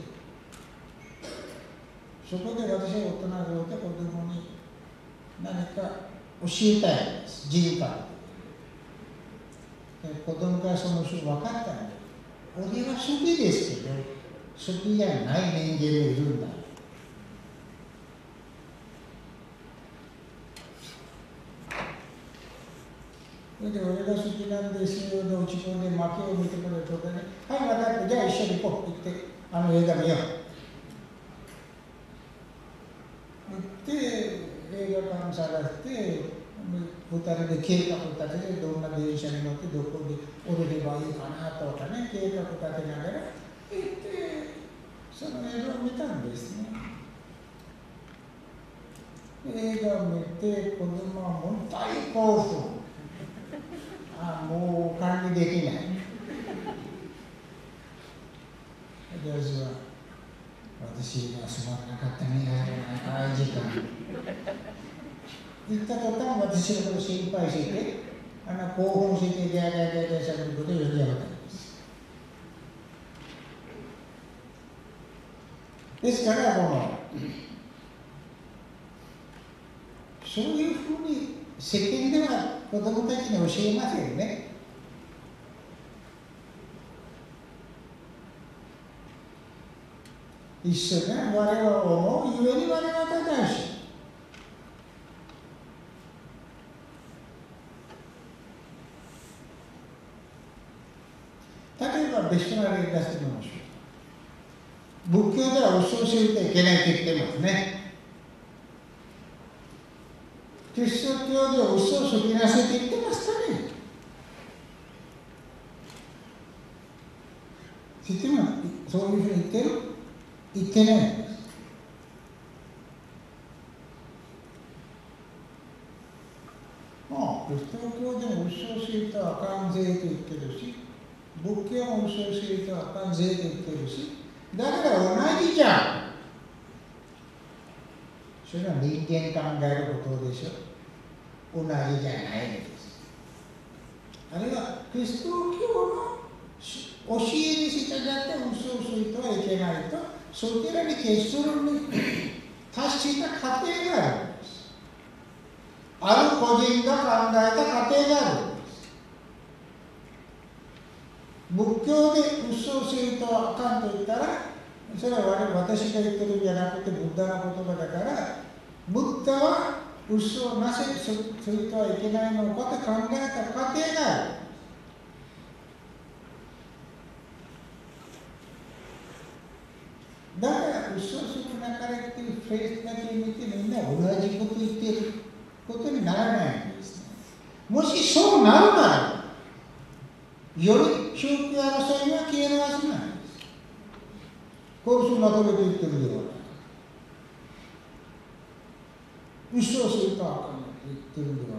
そこで私は大人でおいて子供に何か教えたいんです人格子供からその人分かったんだ俺は好きですけど好きじゃない人間もいるんだそれで俺が好きなんですよで落ち込んで負けを見てくれるとねはい分かってじゃあ一緒に行こうって言ってあの映画見ようで映画館探してふたりで計画立ててどんな電車に乗ってどこで降りればいいかなとかね計画立てながら行ってその映画を見たんですね。映画を見て子供はもう大興奮ああもう管理できない私は私がすまなかったね長い時間言った途端私のこと心配してあの興奮してギャーギャーギャーギャーしゃべることをよりやがったんです。ですからこのそういうふうに世間では子どもたちに教えませんね。一緒に我々は思うゆえに我々は正しい。例えば別の例出してみましょう。仏教では嘘を教えてはいけないと言ってますね。キリスト教では嘘をつきなさいと言ってますかね。 知ってるの？そういうふうに言ってる？言ってないんです。まあ、キリスト教でも嘘をついたらあかんぜと言ってるし、仏教も嘘をついたらあかんぜと言ってるし、だから同じじゃん。それは人間考えることでしょ。同じじゃないんです。あるいはキリスト教の教えに従って嘘をついてはいけないと、そちらに結論に達した過程があるんです。ある個人が考えた過程があるんです。仏教で嘘をついてはあかんと言ったら、それは私が言ってるんじゃなくてブッダの言葉だから、ブッダは嘘をなぜついてはいけないのかと考えた過程がある。だから嘘をつくなかれっていうフレーズだけ見てみんな同じこと言っていることにならないんですね。もしそうなるなら、より宗教争いは消えるはずなんです。こういうまとめて言ってるような。嘘をするとあかんと言ってるんでは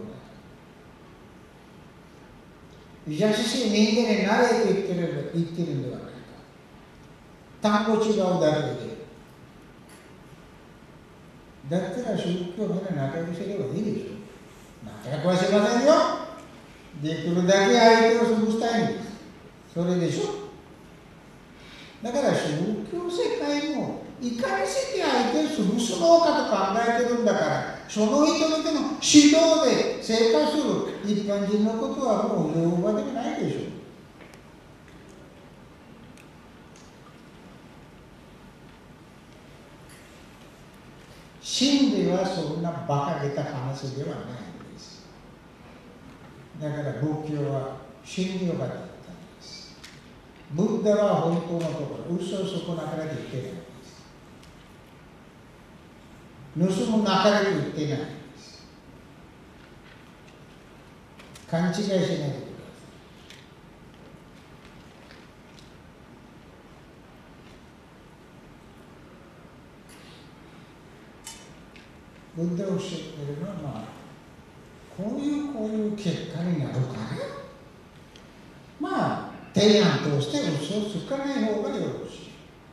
ない。優しい人間になれと言ってる言ってるんではないか。単語違うだけで。だったら宗教みんな仲良くすればいいでしょ。仲良くはしませんよ。できるだけ相手を潰したいんです。それでしょ。だから宗教世界もいかにして相手を潰すのかと考えてるんだから、その人々の指導で生活する一般人のことはもう言うまでもないでしょう。真理はそんな馬鹿げた話ではないんです。だから仏教は真理を語ったんです。ブッダは本当のところ、嘘をそこなかれて言ってないんです。盗むなかれて言ってないんです。勘違いしないでください。ブッダをおっしゃっているのは、まあ、こういうこういう結果になるから、まあ、提案として嘘をつかない方がよろしい。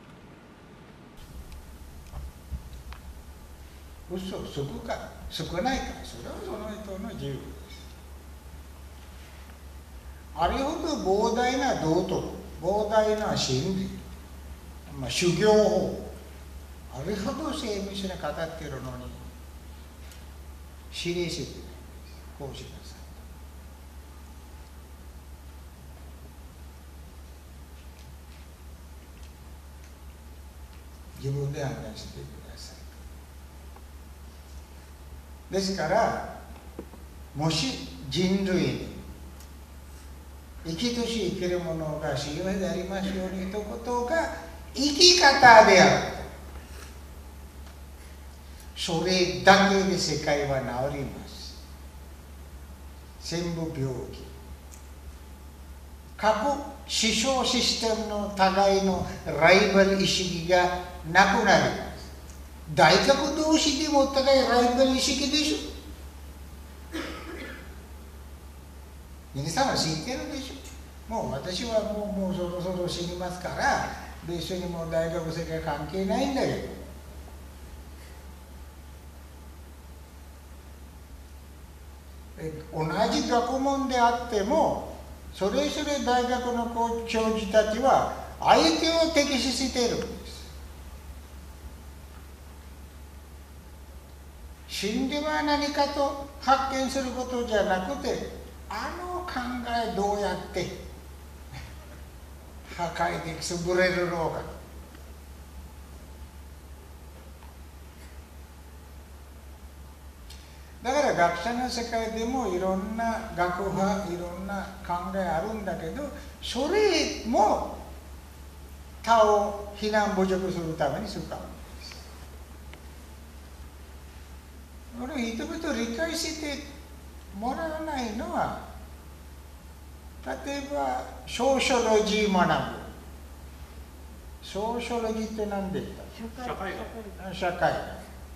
嘘をつくか、つかないか、それはその人の自由です。あれほど膨大な道徳、膨大な真理、まあ、修行法、あれほど精密に語っているのに、指令してないんです。こうしなさい。自分で判断してください。ですから、もし人類に生きとし生きるものが幸せでありますようにということが生き方である。それだけで世界は治ります。全部病気。各思想システムの互いのライバル意識がなくなります。大学同士でもお互いライバル意識でしょ。皆さんは知ってるでしょ。もう私はもう、もうそろそろ死にますから、別にもう大学生が関係ないんだけど。同じ学問であっても、それぞれ大学の教授たちは相手を敵視しているんです。真理は何かと発見することじゃなくて、あの考えどうやって破壊で潰れるのか。だから学者の世界でもいろんな学派、いろんな考えあるんだけど、それも他を非難侮辱するために使うんです。これ人々理解してもらわないのは、例えばソーショロジー学ぶ。 ソーショロジーって何で言っ
社会
た？社会学。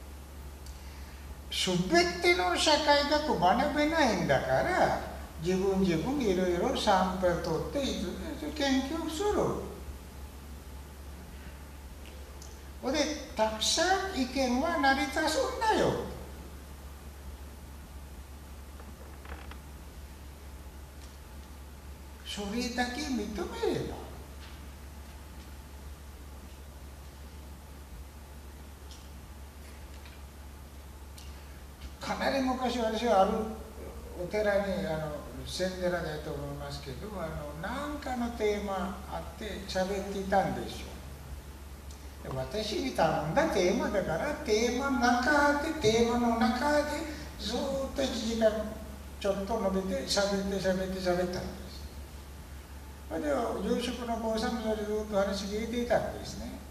すべての社会学学べないんだから、自分自分いろいろサンプル取って研究する。で、たくさん意見は成り立つんだよ。それだけ認めれば。かなり昔、私はあるお寺にあの禅寺だと思いますけど、あの何かのテーマあって喋っていたんですよ。私に頼んだテーマだから、テーマの中で、テーマの中でずっといちじかんちょっと伸びて喋って喋って喋ったんです。それで住職の坊さんもそれずっと話聞いていたんですね。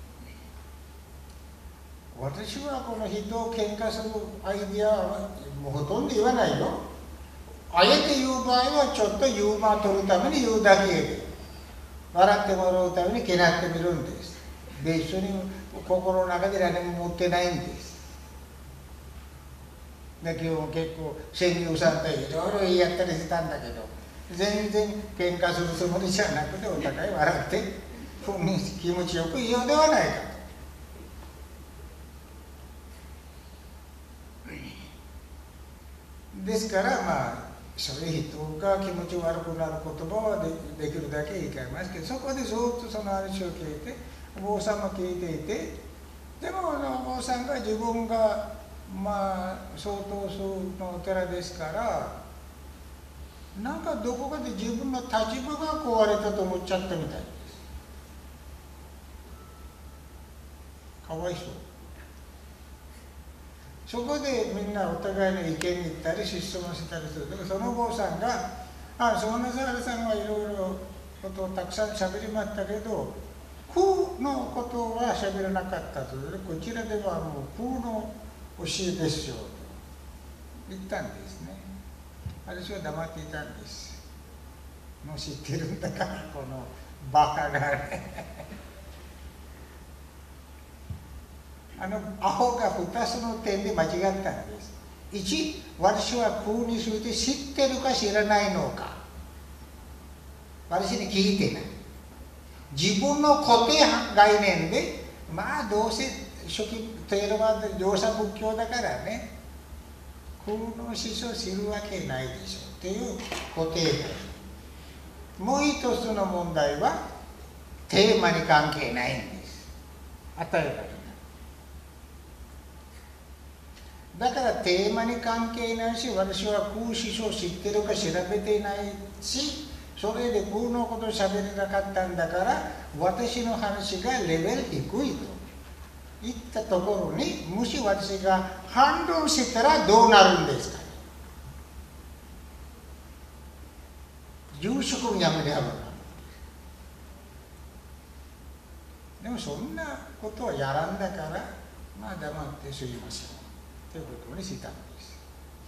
私はこの人を喧嘩するアイディアはもうほとんど言わないよ。あえて言う場合はちょっとユーモアを取るために言うだけで、笑ってもらうためにけなってみるんです。で、一緒に心の中で何も持ってないんです。だけど結構川柳さんといろいろ言い合ったりしたんだけど、全然喧嘩するつもりじゃなくて、お互い笑って気持ちよく言いようではないか。ですから、まあ、そういう人が気持ち悪くなる言葉は で, できるだけ言い換えますけど、そこでずっとその話を聞いて、お坊さんも聞いていて、でもお坊さんが自分が、まあ、相当数のお寺ですから、なんかどこかで自分の立場が壊れたと思っちゃったみたいです。かわいそう。そこでみんなお互いの意見に言ったり質問したりする。だからそのお坊さんが、あ、そのザールさんはいろいろことをたくさん喋りましたけど、空のことは喋らなかったと。こちらではもう空の教えですよと言ったんですね。私は黙っていたんです。もう知ってるんだから、このバカがね。あのアホがふたつの点で間違ったんです。いち、私は空について知ってるか知らないのか。私に聞いてない。自分の固定概念で、まあどうせ初期テーマで上座仏教だからね、空の思想を知るわけないでしょっていう固定概念。もう一つの問題はテーマに関係ないんです。与えられない。だからテーマに関係ないし、私は空思想を知ってるか調べていないし、それで空のことを喋れなかったんだから、私の話がレベル低いと言ったところに、もし私が反論したらどうなるんですか。住職もやめればな。でもそんなことはやらんだから、まあ黙ってすいませんということにしたんです。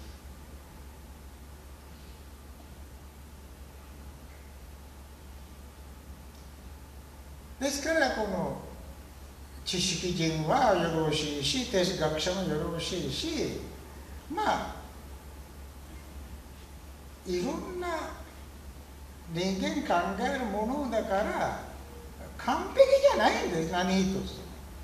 ですからこの知識人はよろしいし、哲学者もよろしいし、まあいろんな人間考えるものだから完璧じゃないんです、何一つ。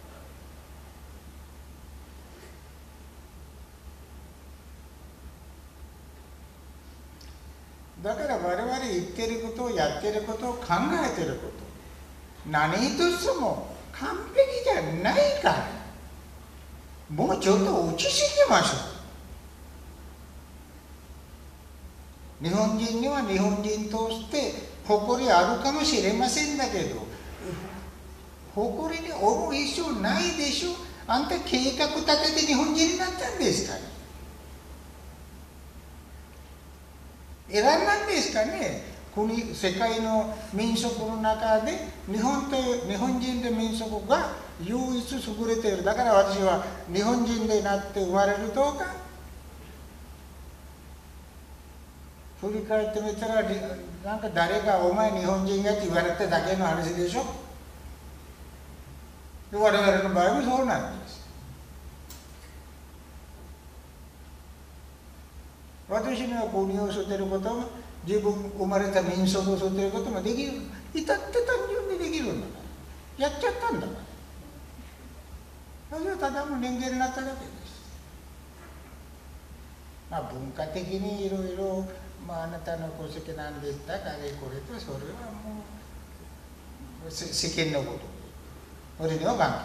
だから我々言ってることをやってることを考えてること、何一つも完璧じゃないから、もうちょっと落ち着きましょう。日本人には日本人として誇りあるかもしれませんだけど、誇りに思う必要ないでしょ。あんた計画立てて日本人になったんですから。選んだんですかね。国、世界の民族の中で日本という日本人で民族が唯一優れている。だから私は日本人でなって生まれるとか。振り返ってみたら、なんか誰かお前日本人やって言われただけの話でしょ。 我々の場合もそうなんです。私には国を捨てることも自分生まれた民族を捨てることもできる。至って単純にできるんだから。やっちゃったんだから。それはただの人間になっただけです。まあ文化的にいろいろ、まあ、あなたの功績なんでしたかあれこれとそれはもう世間のこと。俺には関係ない。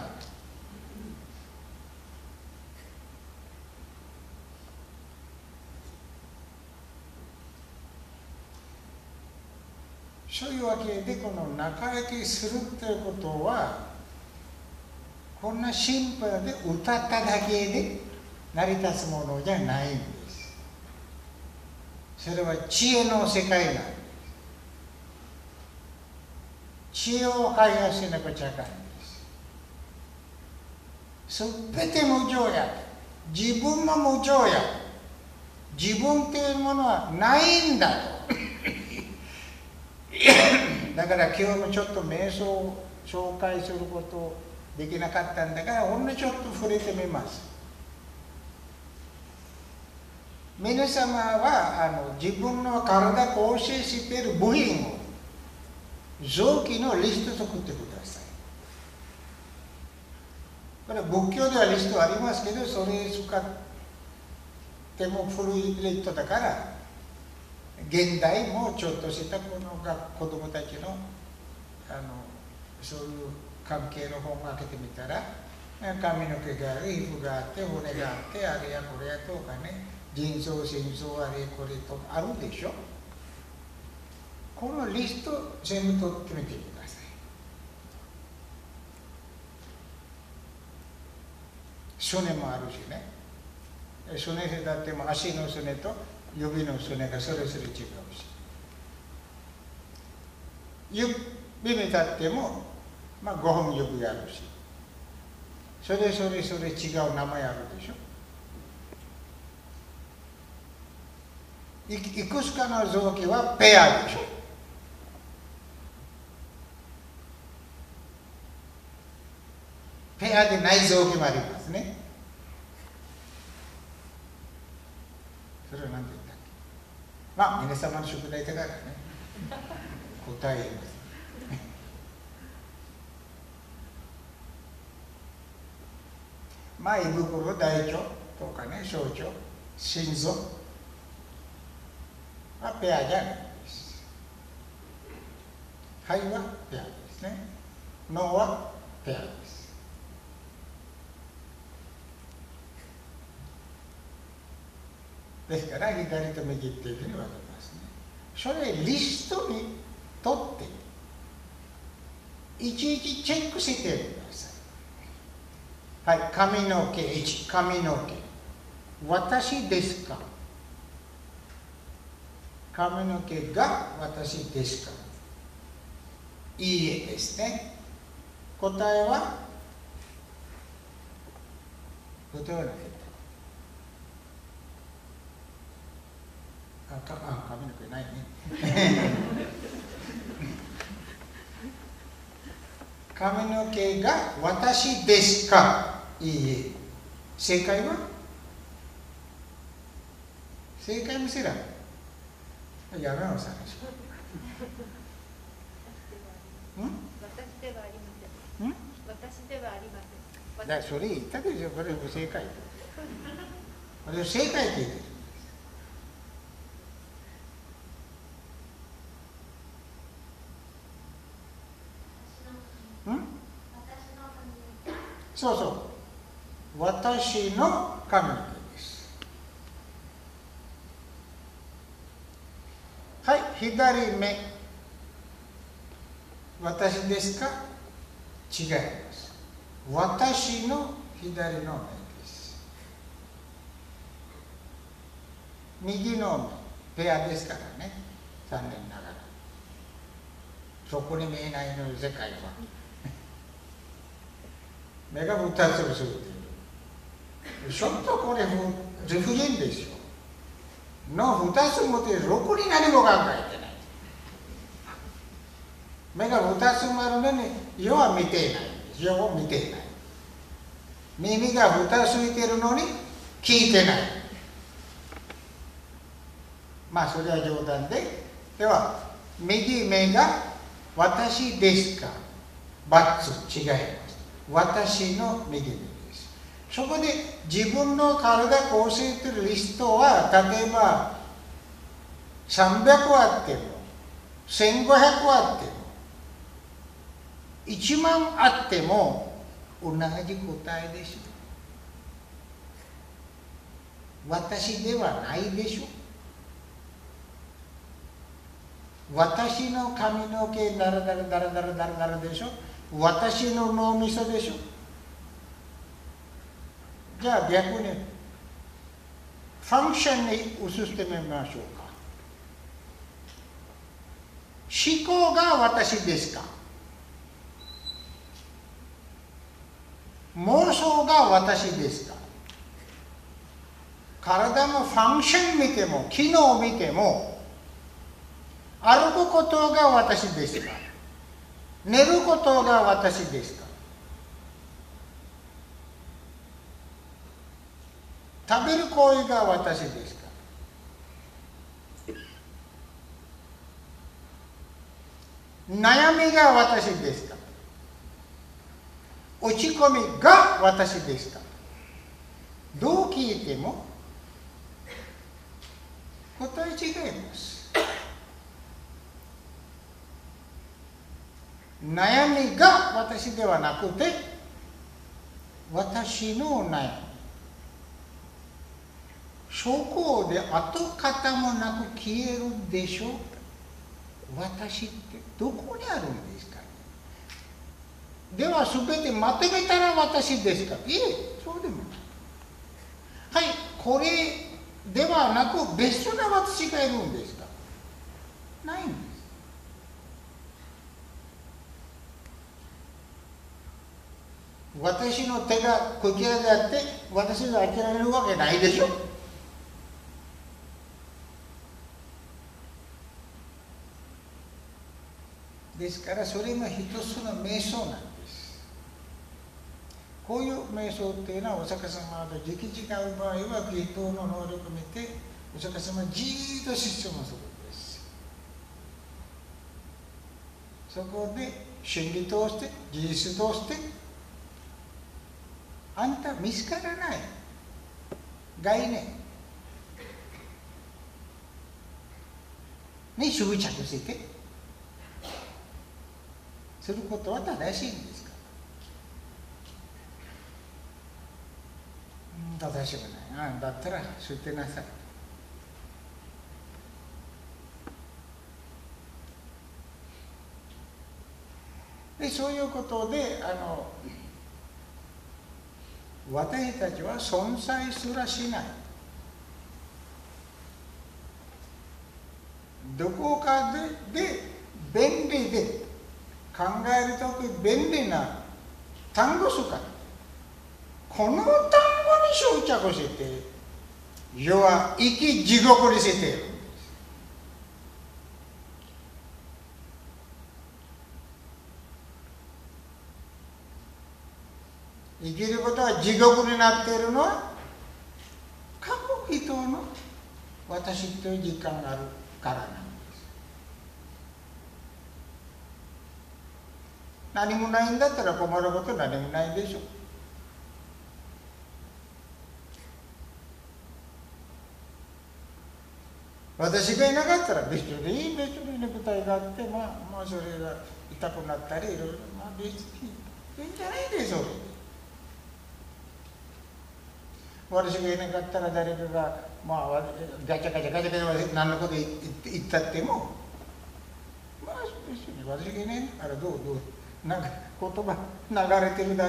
そういうわけでこの仲良きするということはこんなシンプルで歌っただけで成り立つものじゃないんです。それは知恵の世界なんです。知恵を開発しなくちゃいけないんです。すべて無常や。自分も無常や。自分というものはないんだと。だから今日もちょっと瞑想を紹介することできなかったんだからほんのちょっと触れてみます。皆様はあの自分の体構成している部品を臓器のリスト作ってください。これは仏教ではリストありますけどそれ使っても古いリストだから現代もちょっとしたこの子供たちのあのそういう関係の本を開けてみたら髪の毛がある、皮膚があって骨があってあれやこれやとかね腎臓心臓あれこれとあるでしょ。このリスト全部取ってみてください。すねもあるしね。すねだっても足のすねと指のすねがそれぞれ違うし指にだっても、まあ、ごほん指あるしそれぞれそれ違う名前あるでしょ。い, いくつかの臓器はペアでしょ。ペアでない臓器もありますね。それは何て言ったっけ。まあ皆様の宿題だからね答えます。まあ胃袋、大腸とかね小腸、心臓はペアじゃないです。肺はペアですね。脳はペアです。ですから左と右っていうふうに分けますね。それリストに取っていちいちチェックしてください。はい、髪の毛いち、髪の毛私ですか。髪の毛が私ですか。いいえですね。答えは答えは何だ。あ、かあ髪の毛ないね髪の毛が私ですか。いいえ。正解は正解見せらやめなさい。
私ではありません。私ではありません。
だそれ言ったでしょ。これ不正解。これ正解って言ってる。そうそう。私の髪の毛です。はい、左目。私ですか？違います。私の左の目です。右の目、ペアですからね。残念ながら。そこに見えないの世界は。目がふたつするという。ちょっとこれ理不尽ですよ。のふたつ持ってろくに何も考えてない。目がふたつもあるのに世は見ていないんでですよを見ていない。耳が蓋ついてるのに聞いてない。まあそれは冗談で。では右目が私ですか、バツ違います。私の右目です。そこで自分の体構成するリストは、例えばさんびゃくあってもせんごひゃくあってもいちまんあっても同じ答えでしょ。私ではないでしょ。私の髪の毛ダラダラダラダラダラダラでしょ。私の脳みそでしょ。じゃあ逆にファンクションに移してみましょうか。思考が私ですか、妄想が私ですか。体のファンクション見ても機能を見ても、歩くことが私ですか、寝ることが私ですか、食べる行為が私ですか。悩みが私ですか、落ち込みが私ですか。どう聞いても答え違います。悩みが私ではなくて、私の悩み。そこで跡形もなく消えるでしょ。私ってどこにあるんですかね。では全てまとめたら私ですか。いえ、そうでもない。はい、これではなく別な私がいるんですか。ないんです。私の手がこちらであって私があちらにいるわけないでしょ。ですからそれが一つの瞑想なんです。こういう瞑想っていうのは、お釈迦様と直々会う場合は義答の能力を見てお釈迦様じーっと質問するんです。そこで真理として事実としてあんた見つからない概念に執着してすることは正しいんですか。正しくない。ああ、だったら捨てなさい。でそういうことで、あの私たちは存在すらしない。どこかでで便利で考えるとき便利な単語使い、この単語に執着して要は生き地獄にしているんです。生きることは地獄になっているのは各人の私という実感があるからなんです。何もないんだったら困ること何もないでしょ。私がいなかったら別にいい、別に肉体があって、まあ、まあそれが痛くなったりいろいろ、まあ別にいいんじゃないでしょう。私がいなかったら誰かが、まあ、ガチャガチャガチャガチャ何のこと言ったっても、まあ別に私がいないからどうどうなんか言葉流れてるだ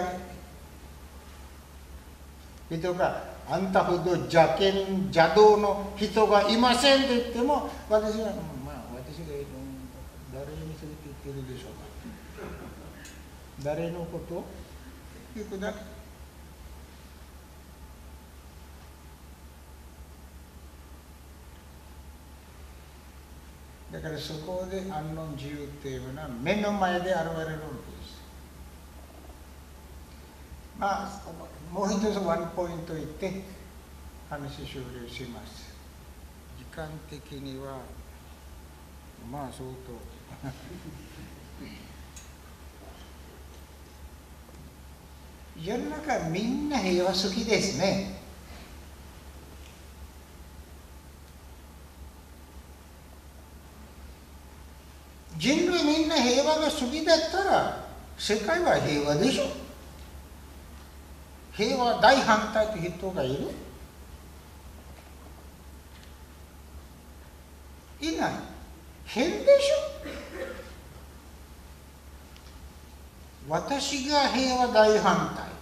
け。人があんたほど邪見邪道の人がいませんと言っても、私は、まあ私が誰にするって言ってるでしょうか。誰のことを聞くだけ。だからそこで安穏自由っていうのは目の前で現れるんです。 あ、もう一つワンポイント言って話終了します。時間的にはまあ相当世の中みんな平和好きですね。人類みんな平和が好きだったら世界は平和でしょ。平和大反対という人がいる？いない。変でしょ。私が平和大反対。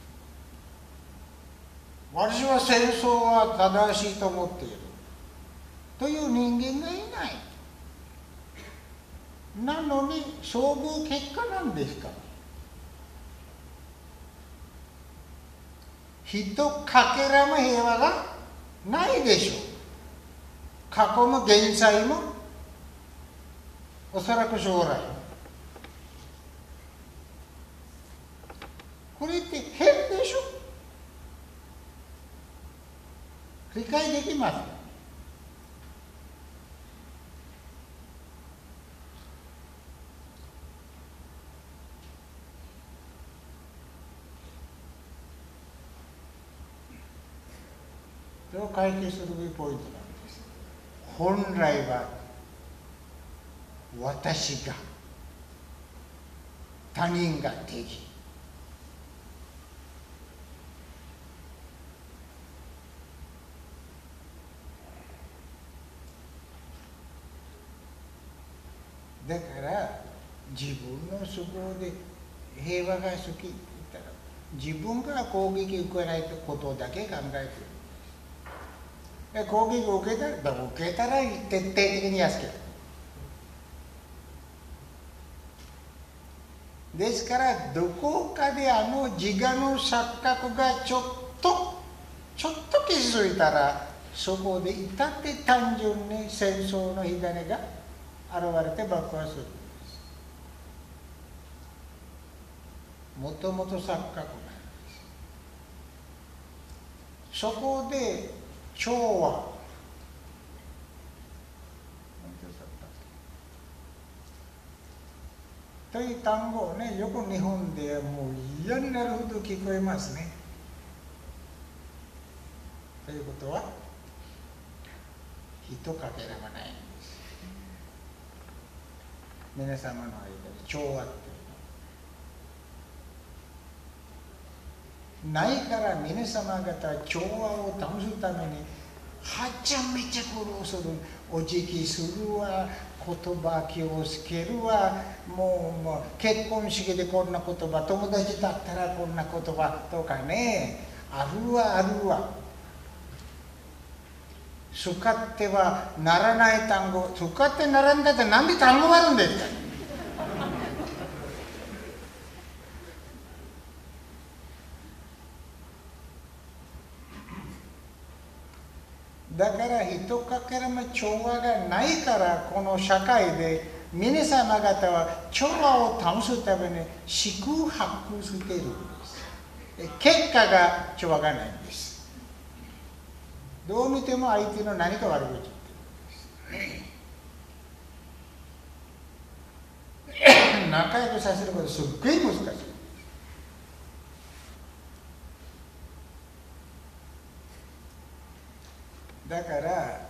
私は戦争は正しいと思っているという人間がいない。なのに総合結果なんですから。人かけらも平和がないでしょう。過去も現在もおそらく将来も。これって変でしょ。理解できますか？それを解決するべきポイントなんです。本来は私が、他人が敵。だから自分の都合で平和が好きって言ったら自分から攻撃を受けないことだけ考えてる。攻撃を受けたら、受けたら徹底的にやっつける。ですからどこかであの自我の錯覚がちょっとちょっと気づいたらそこで至って単純に戦争の火種が現れて爆発するんです。もともと錯覚なんです。そこで調和という単語をね、よく日本でもう嫌になるほど聞こえますね。ということは火とかけらがないんです。皆様の間で調和っていうのないから皆様方は調和を保つためにはちゃめちゃ苦労する。お辞儀するわ、言葉気をつけるわ、もう、もう結婚式でこんな言葉、友達だったらこんな言葉とかね、あるわあるわ。使ってはならない単語、使ってならんだってなんで単語があるんですか。だから人かけらも調和がないからこの社会で皆様方は調和を保つために四苦八苦しているんです。結果が調和がないんです。どう見ても相手の何か悪口言ってるんです。仲良くさせることすっごい難しい。だから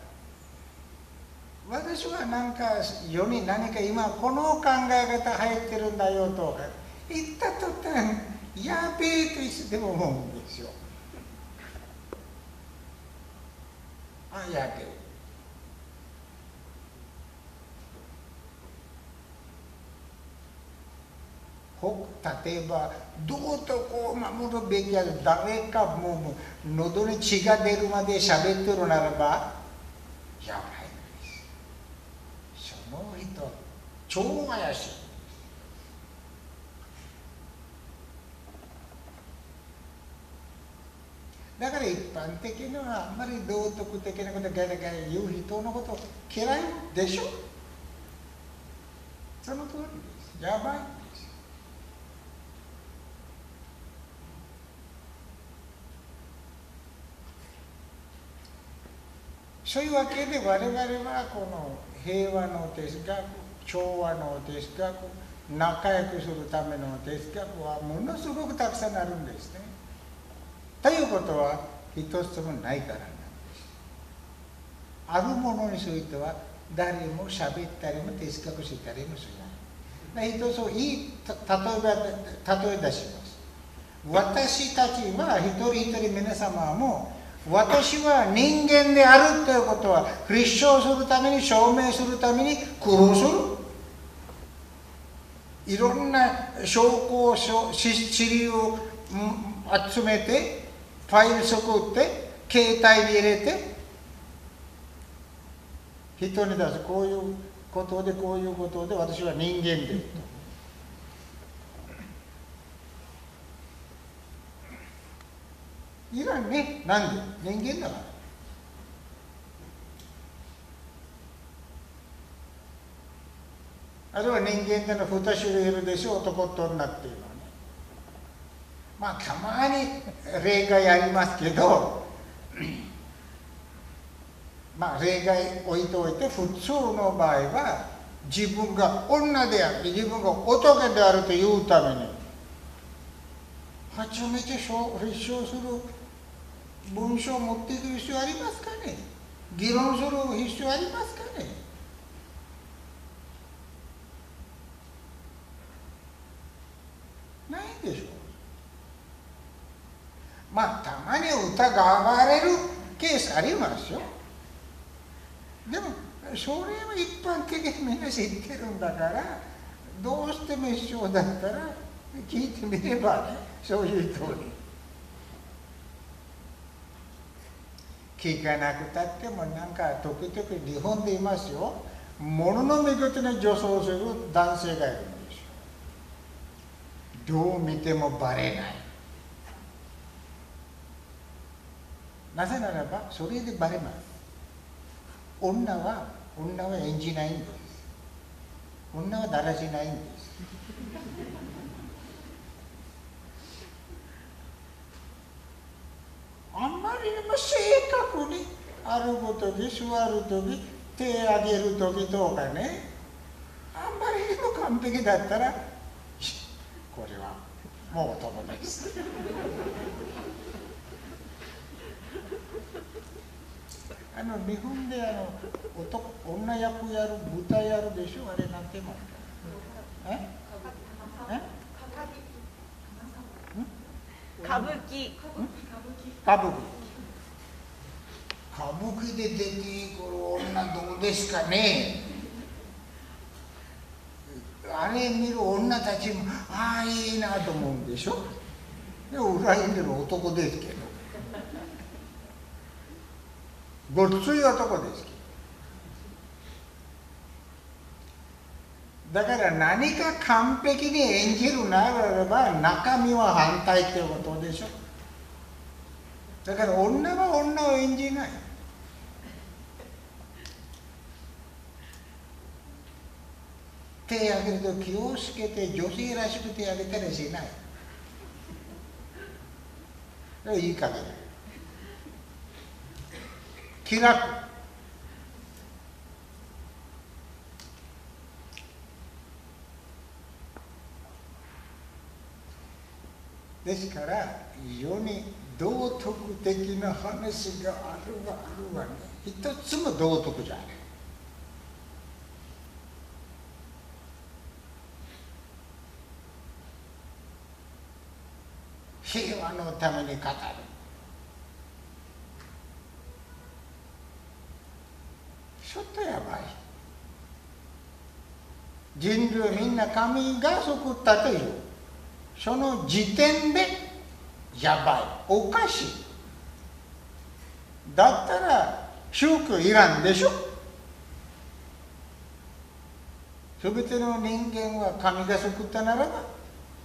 私はなんか世に何か今この考え方入ってるんだよと言った途端やべえといつでも思うんですよ。あ、やべえ。例えばどうとこう守るべきや誰かもう喉に血が出るまで喋ってるならばやばいんです。その人超怪しい。だから一般的にはあんまり道徳的なことガラガラ言う人のこと嫌いでしょ。その通りです。やばい。 そういうわけで我々はこの平和の哲学、調和の哲学、仲良くするための哲学はものすごくたくさんあるんですね。ということは一つもないからなんです。あるものについては誰も喋ったりも哲学したりもしない。一ついい例え例え出します。私たちは一人一人皆様も私は人間であるということは立証するために証明するために苦労する。いろんな証拠を資料を集めてファイル作って携帯に入れて人に出す。こういうことでこういうことで私は人間でいらんね。なんで？人間だから。あるいは人間での二種類いるでしょ、男と女っていうのはね。まあたまに例外ありますけどまあ例外置いておいて、普通の場合は自分が女である、自分が男であるというために初めて立証する文章を持っていく必要ありますかね。議論する必要ありますかね。ないでしょう。まあたまに疑われるケースありますよ。でもそれは一般的にみんな知ってるんだから、どうしても一緒だったら聞いてみればね、そういう人に聞かなくたっても、なんか時々日本でいますよ、ものの見事に女装する男性がいるんですよ。どう見てもバレない。なぜならばそれでバレます。女は女は演じないんです。女はだらしないんです。あんまりにも正確に歩くとき、座るとき、手を上げるときとかね、あんまりにも完璧だったらこれはもう男です。あの日本であの男女役やる、舞台やるでしょ、あれなんて言うの？え？え？
歌舞伎。
歌舞伎。歌舞伎で出てくる女どうですかね。あれ見る女たちもああいいなと思うんでしょ。で裏に出る男ですけど、ごっつい男ですけど、だから何か完璧に演じるならば中身は反対っていうことでしょ。だから女は女を演じない。手を挙げると気をつけて、女性らしく手を挙げたりしない。それいい加減。気楽。ですから非常に道徳的な話があるわあるわね。一つも道徳じゃない。平和のために語る。ちょっとやばい。人類みんな神が救ったという、その時点でやばい、おかしい。だったら宗教いらんでしょ。すべての人間は神が救ったならば、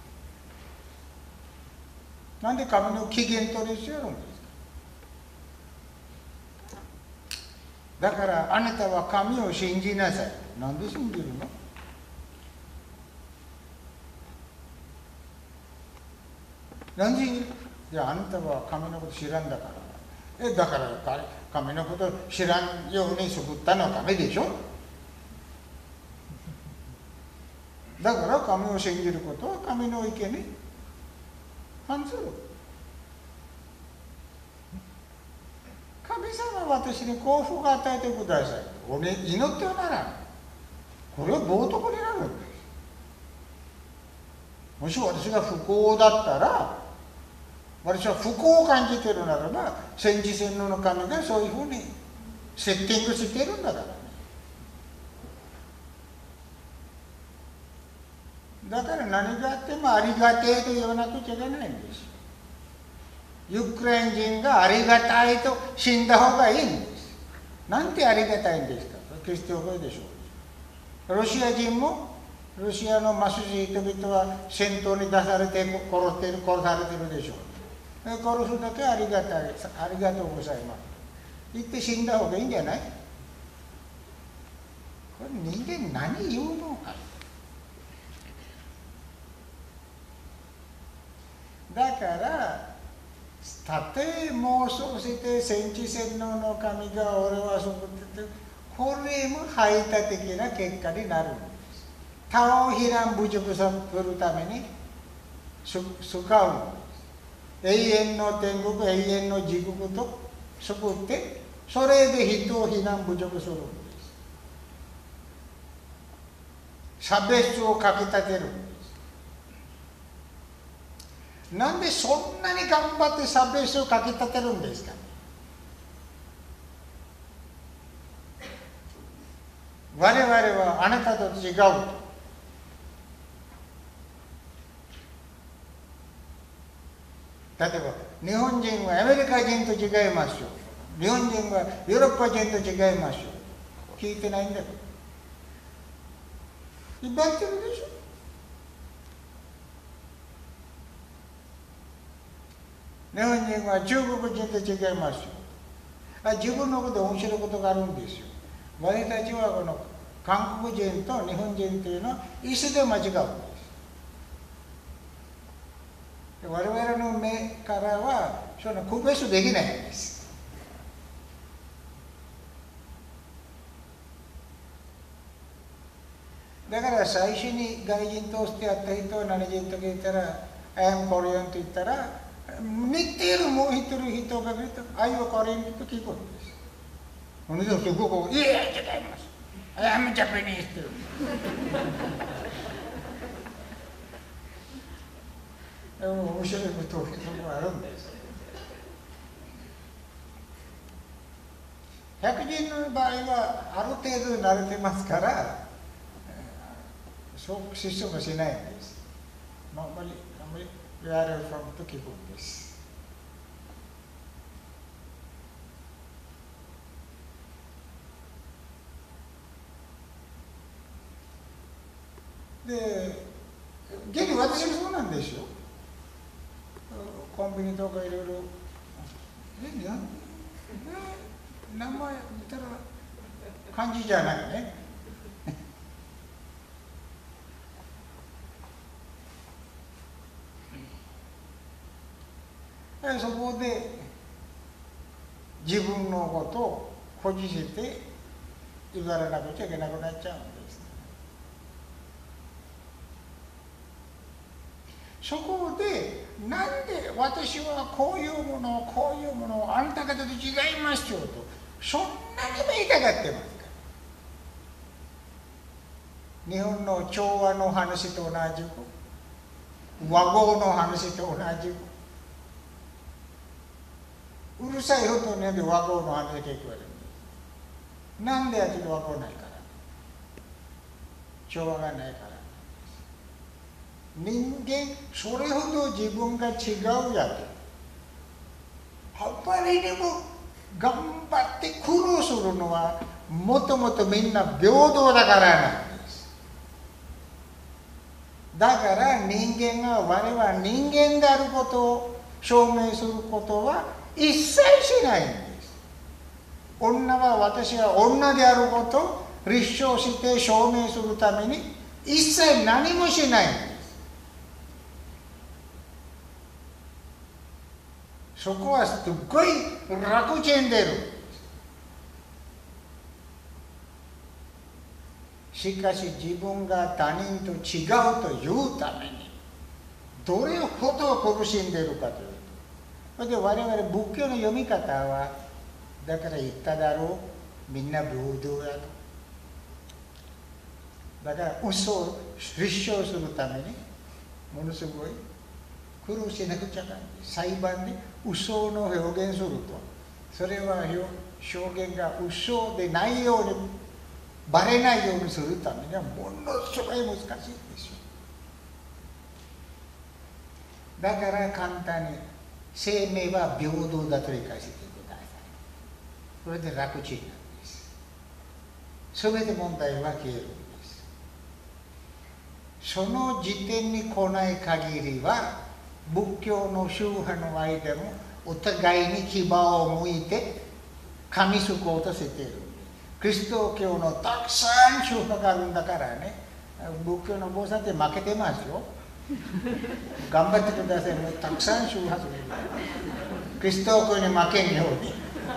なんで神の機嫌取りしてやるんですか。だからあなたは神を信じなさい。なんで信じるの？なんで信じる？いや、あなたは神のこと知らんだから。 えだから神のことを知らんように作ったのは神でしょ。だから神を信じることは神の意見に反する。神様は私に幸福を与えてください。俺祈ってはならない。これは冒涜になるんです。もし私が不幸だったら、私は不幸を感じているならば、先知洗脳の神がそういうふうにセッティングしているんだからね。だから何があってもありがてえと言わなくちゃいけないんです。ユクレーン人がありがたいと死んだ方がいいんです。なんてありがたいんですか。キリスト教でしょう。ロシア人もロシアの貧しい人々は戦闘に出されて殺っている殺されているでしょう。殺すだけありがたい、ありがとうございます言って死んだ方がいいんじゃない。これ人間何言うのか。だからたとえ妄想して先知洗脳の神が俺はそうってこれも排他的な結果になるんです。他を非難侮辱するために使うんです。永遠の天国、永遠の地獄と救って、それで人を非難侮辱するんです。差別をかきたてるんです。なんでそんなに頑張って差別をかきたてるんですか。我々はあなたと違うと。例えば日本人はアメリカ人と違いますよ。日本人はヨーロッパ人と違いますよ。聞いてないんだけど。言ってるでしょ。日本人は中国人と違いますよ。あ、自分のことで面白いことがあるんですよ。私たちはこの韓国人と日本人というのは椅子で間違うんです。我々の目からはその区別できないんです。だから最初に外人として会った人は何人と聞いたら「I am Korean」と言ったら似ているもう一人人がいると「I am Korean」と聞くんです。ほんですごく「いや違います」「I am Japanese」と面白いことをそこあるんです。百人の場合はある程度慣れてますからそう失踪もしないんです。あんまりあんまり言われるフォームと聞くんです。で現に私もそうなんですよ。コンビニとかいろいろえな名前見たら漢字じゃないねそこで自分のことを誇示して言われなくちゃいけなくなっちゃうんです。そこでなんで私はこういうものこういうものをあんた方と違いますよとそんなにも言いたがってますか。日本の調和の話と同じく和合の話と同じくうるさいことによって和合の話が聞こえるんです。なんでやって和合ないから調和がないから。人間それほど自分が違うやとあまりにも頑張って苦労するのはもともとみんな平等だからなんです。だから人間が我々は人間であることを証明することは一切しないんです。女は私は女であることを立証して証明するために一切何もしないんです。 そこはすっごい楽ちんでる。しかし自分が他人と違うというためにどれほど苦しんでいるかというと、それで我々仏教の読み方は、だから言っただろう、みんな平等やと。だから嘘を立証するためにものすごい苦労しなくちゃならない。裁判で嘘の表現すると、それは表現が嘘でないようにバレないようにするためにはものすごい難しいんですよ。だから簡単に生命は平等だと理解してください。これで楽ちんなんです。すべて問題は消えるんです。その時点に来ない限りは仏教の宗派の間もお互いに牙を向いて噛みつこうとしている。キリスト教のたくさん宗派があるんだからね、仏教の坊さんって負けてますよ。頑張ってください。もうたくさん宗派する。キリスト教に負けんように。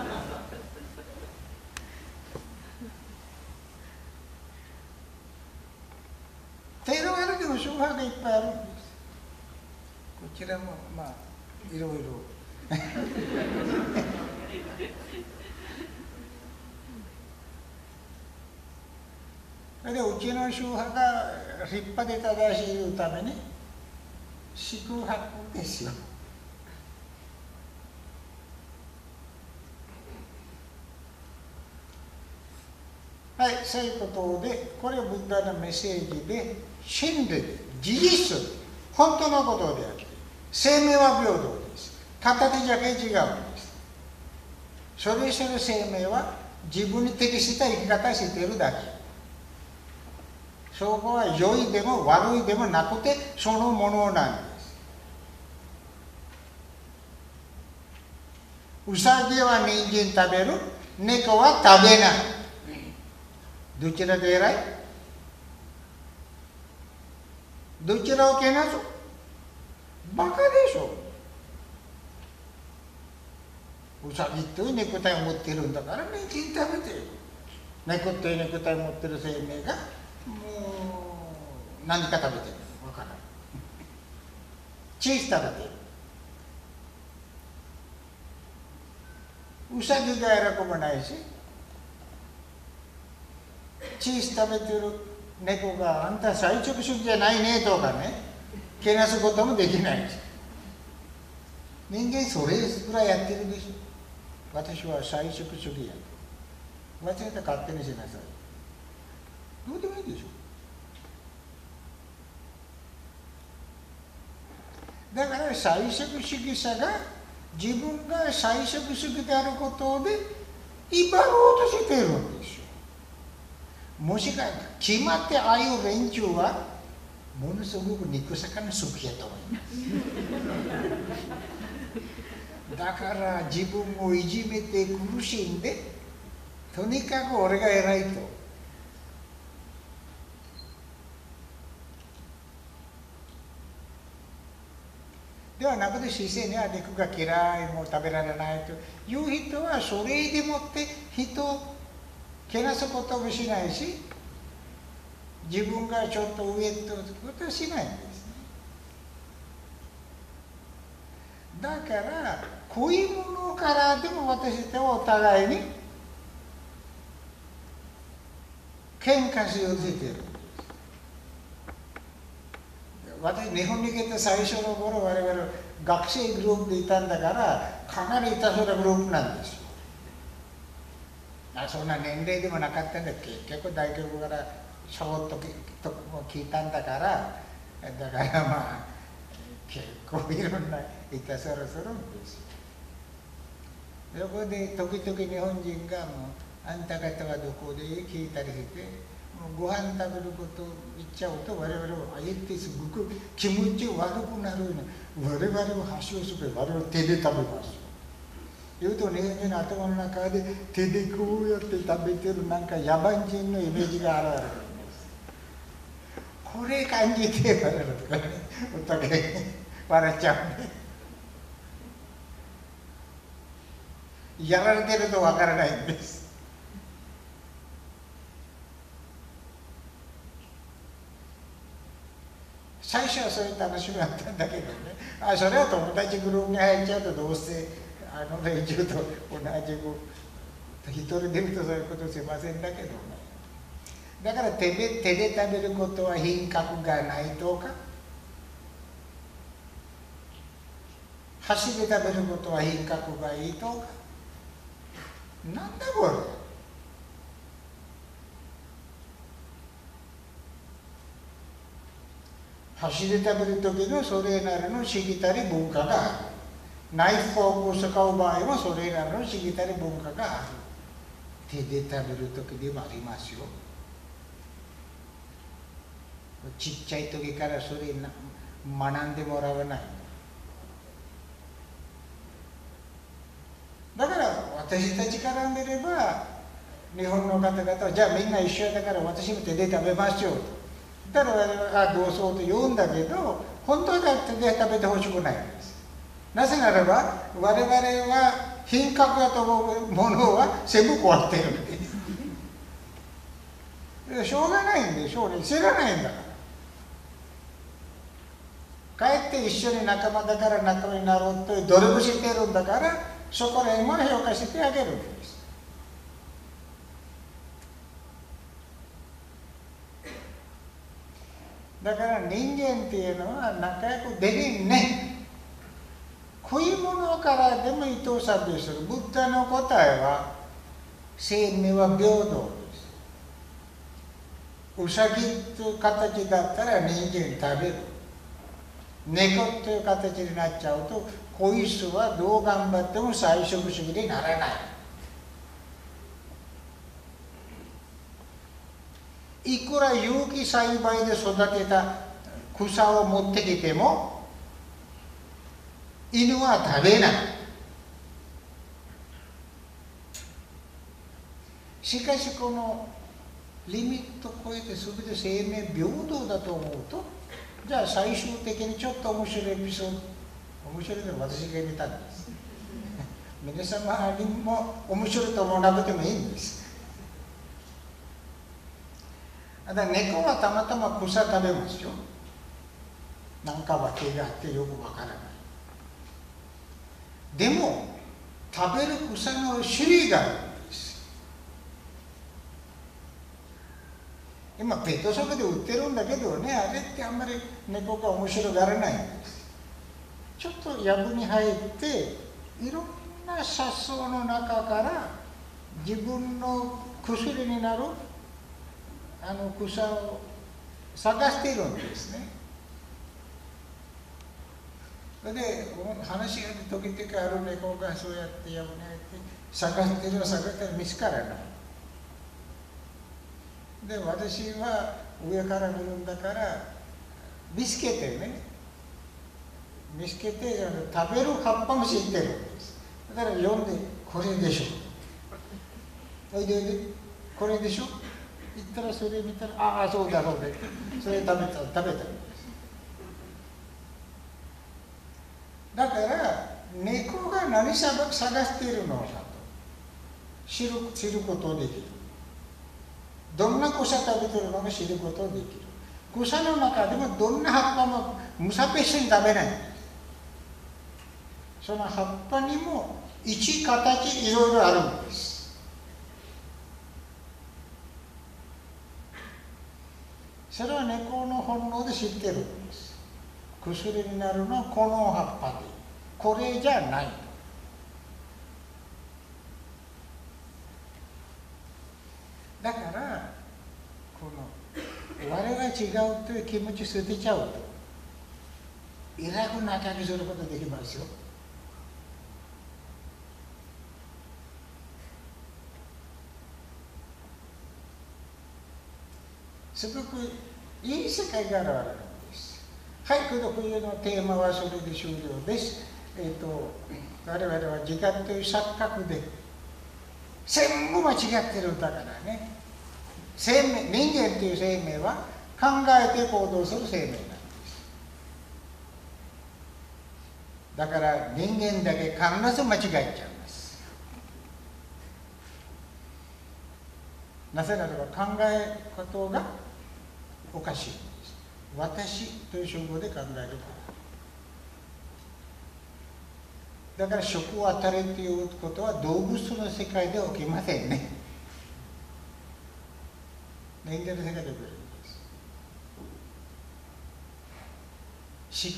テロワルでも宗派がいっぱいあるんです。こちらもまあいろいろ。でうちの宗派が立派で正しいために四苦八苦ですよ。はい、そういうことで、これはブッダのメッセージで真理で事実本当のことであって、生命は平等です。形だけ違うんです。それぞれ生命は自分に適した生き方をしているだけ。そこは良いでも悪いでもなくてそのものなんです。ウサギは人参食べる、猫は食べない。どちらで偉い？どちらをけなす？バカでしょ。ウサギという肉体を持っているんだから人参食べてる。猫という肉体を持っている生命がもう何か食べてるのわからない。チーズ食べてる。ウサギが喜ばないし、チーズ食べてる猫があんた菜食主義じゃないねとかね、けなすこともできないし。人間それぐらいやってるでしょ。私は菜食主義やと。間違ったら勝手にしなさい。どうでもいいでしょ。だから菜食主義者が自分が菜食主義であることで威張ろうとしているんですよ。もしか決まってああいう連中はものすごく肉魚好きやと思います。だから自分をいじめて苦しんで、とにかく俺が偉いと。ではなくて姿勢には肉が嫌い、もう食べられないという人はそれでもって人をけなすこともしないし、自分がちょっと上ということはしないんですね。だからこういうものからでも私たちはお互いに喧嘩しようとしている。私日本に来て最初の頃我々学生グループでいたんだからかなりいたそうなグループなんですよ。そんな年齢でもなかったんだけど、結局大学からちょっと聞いたんだから、だからまあ結構いろんないたそらするんですよ。そこで時々日本人がもうあんた方はどこで聞いたりして、ご飯食べることを言っちゃうと我々はあえてすごく気持ち悪くなるように、我々は箸をすべ我々は手で食べますよ。言うと日本人の頭の中で手でこうやって食べてるなんか野蛮人のイメージが現れるんです。これ感じて我々とかね、お互いに笑っちゃうんで。 やられてるとわからないんです。最初はそういう楽しみだったんだけどね、あ、それは友達グループに入っちゃうとどうせあの連中と同じく一人でいるとそういうことしませんだけどね。だから手で手で食べることは品格がないとか、箸で食べることは品格がいいとか、なんだこれ。箸で食べる時のそれなりのしきたり文化がある。ナイフフォークを使う場合はそれなりのしきたり文化がある。手で食べる時でもありますよ。ちっちゃい時からそれな学んでもらわない。だから私たちから見れば日本の方々はじゃあみんな一緒だから私も手で食べましょうと。だから我々はどうそうと言うんだけど、本当は手で食べてほしくないんです。なぜならば我々は品格だと思うものは全部壊っているんです。しょうがないんでしょうね。知らないんだから。かえって一緒に仲間だから仲間になろうと努力しているんだから、そこら辺は評価してあげるんです。だから人間っていうのは仲良くできんね。食い物からでも伊藤さんでする。ブッダの答えは生命は平等です。ウサギという形だったら人間食べる。猫という形になっちゃうとこいつはどう頑張っても菜食主義にならない。いくら有機栽培で育てた草を持ってきても犬は食べない。しかしこのリミットを超えて全て生命平等だと思うと、じゃあ最終的にちょっと面白いエピソード、面白いのは私が見たんです。皆様にも面白いと思わなくてもいいんです。だから猫はたまたま草食べますよ。なんかは手があってよくわからない。でも食べる草の種類があるんです。今ペットショップで売ってるんだけどね、あれってあんまり猫が面白がらないんです。ちょっと藪に入っていろんな雑草の中から自分の薬になるあの草を探しているんですね。それで話が時々ある猫がそうやって藪に入って探しているの探しているの見つからない。で私は上から見るんだから見つけてね、見つけて食べる葉っぱも知ってるんです。だから読んでこれでしょ、おいでおいでこれでしょ言ったらそれ見たらああそうだろうねそれ食べた食べたんです。だから猫が何探しているのかと知る知ることができる。どんな草食べてるのか知ることができる。草の中でもどんな葉っぱも無差別に食べない。その葉っぱにも一形いろいろあるんです。それは猫の本能で知ってるんです。薬になるのはこの葉っぱで、これじゃないと。だからこの我々が違うという気持ち捨てちゃうといらく仲良くすることできますよ。すごくいい世界が現れるんです。はい、この冬のテーマはそれで終了です。えっと、我々は自我という錯覚で全部間違ってるんだからね。生命、人間という生命は考えて行動する生命なんです。だから人間だけ必ず間違えちゃいます。 なぜならば考え事がおかしいんです。私という称号で考えるから。だから食を与えるということは動物の世界では起きませんね。人間の世界で起きるんです。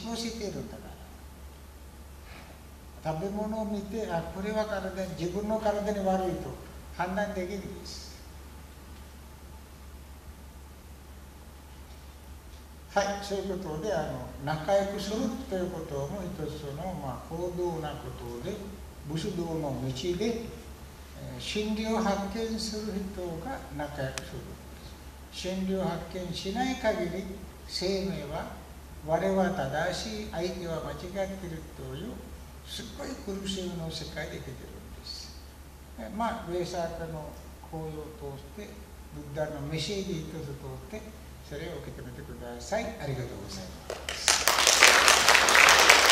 思考しているんだから。食べ物を見て、あ、これは体に、自分の体に悪いと判断できるんです。はい、そういうことであの仲良くするということも一つの、まあ、行動なことで、仏道の道で、えー、真理を発見する人が仲良くするんです。真理を発見しない限り生命は我は正しい、相手は間違っているというすごい苦しみの世界で生きてるんです。えまあ、ウェーサーカの講義を通して、ブッダのメッセージ一つ通って、それを受け止めてください。ありがとうございます。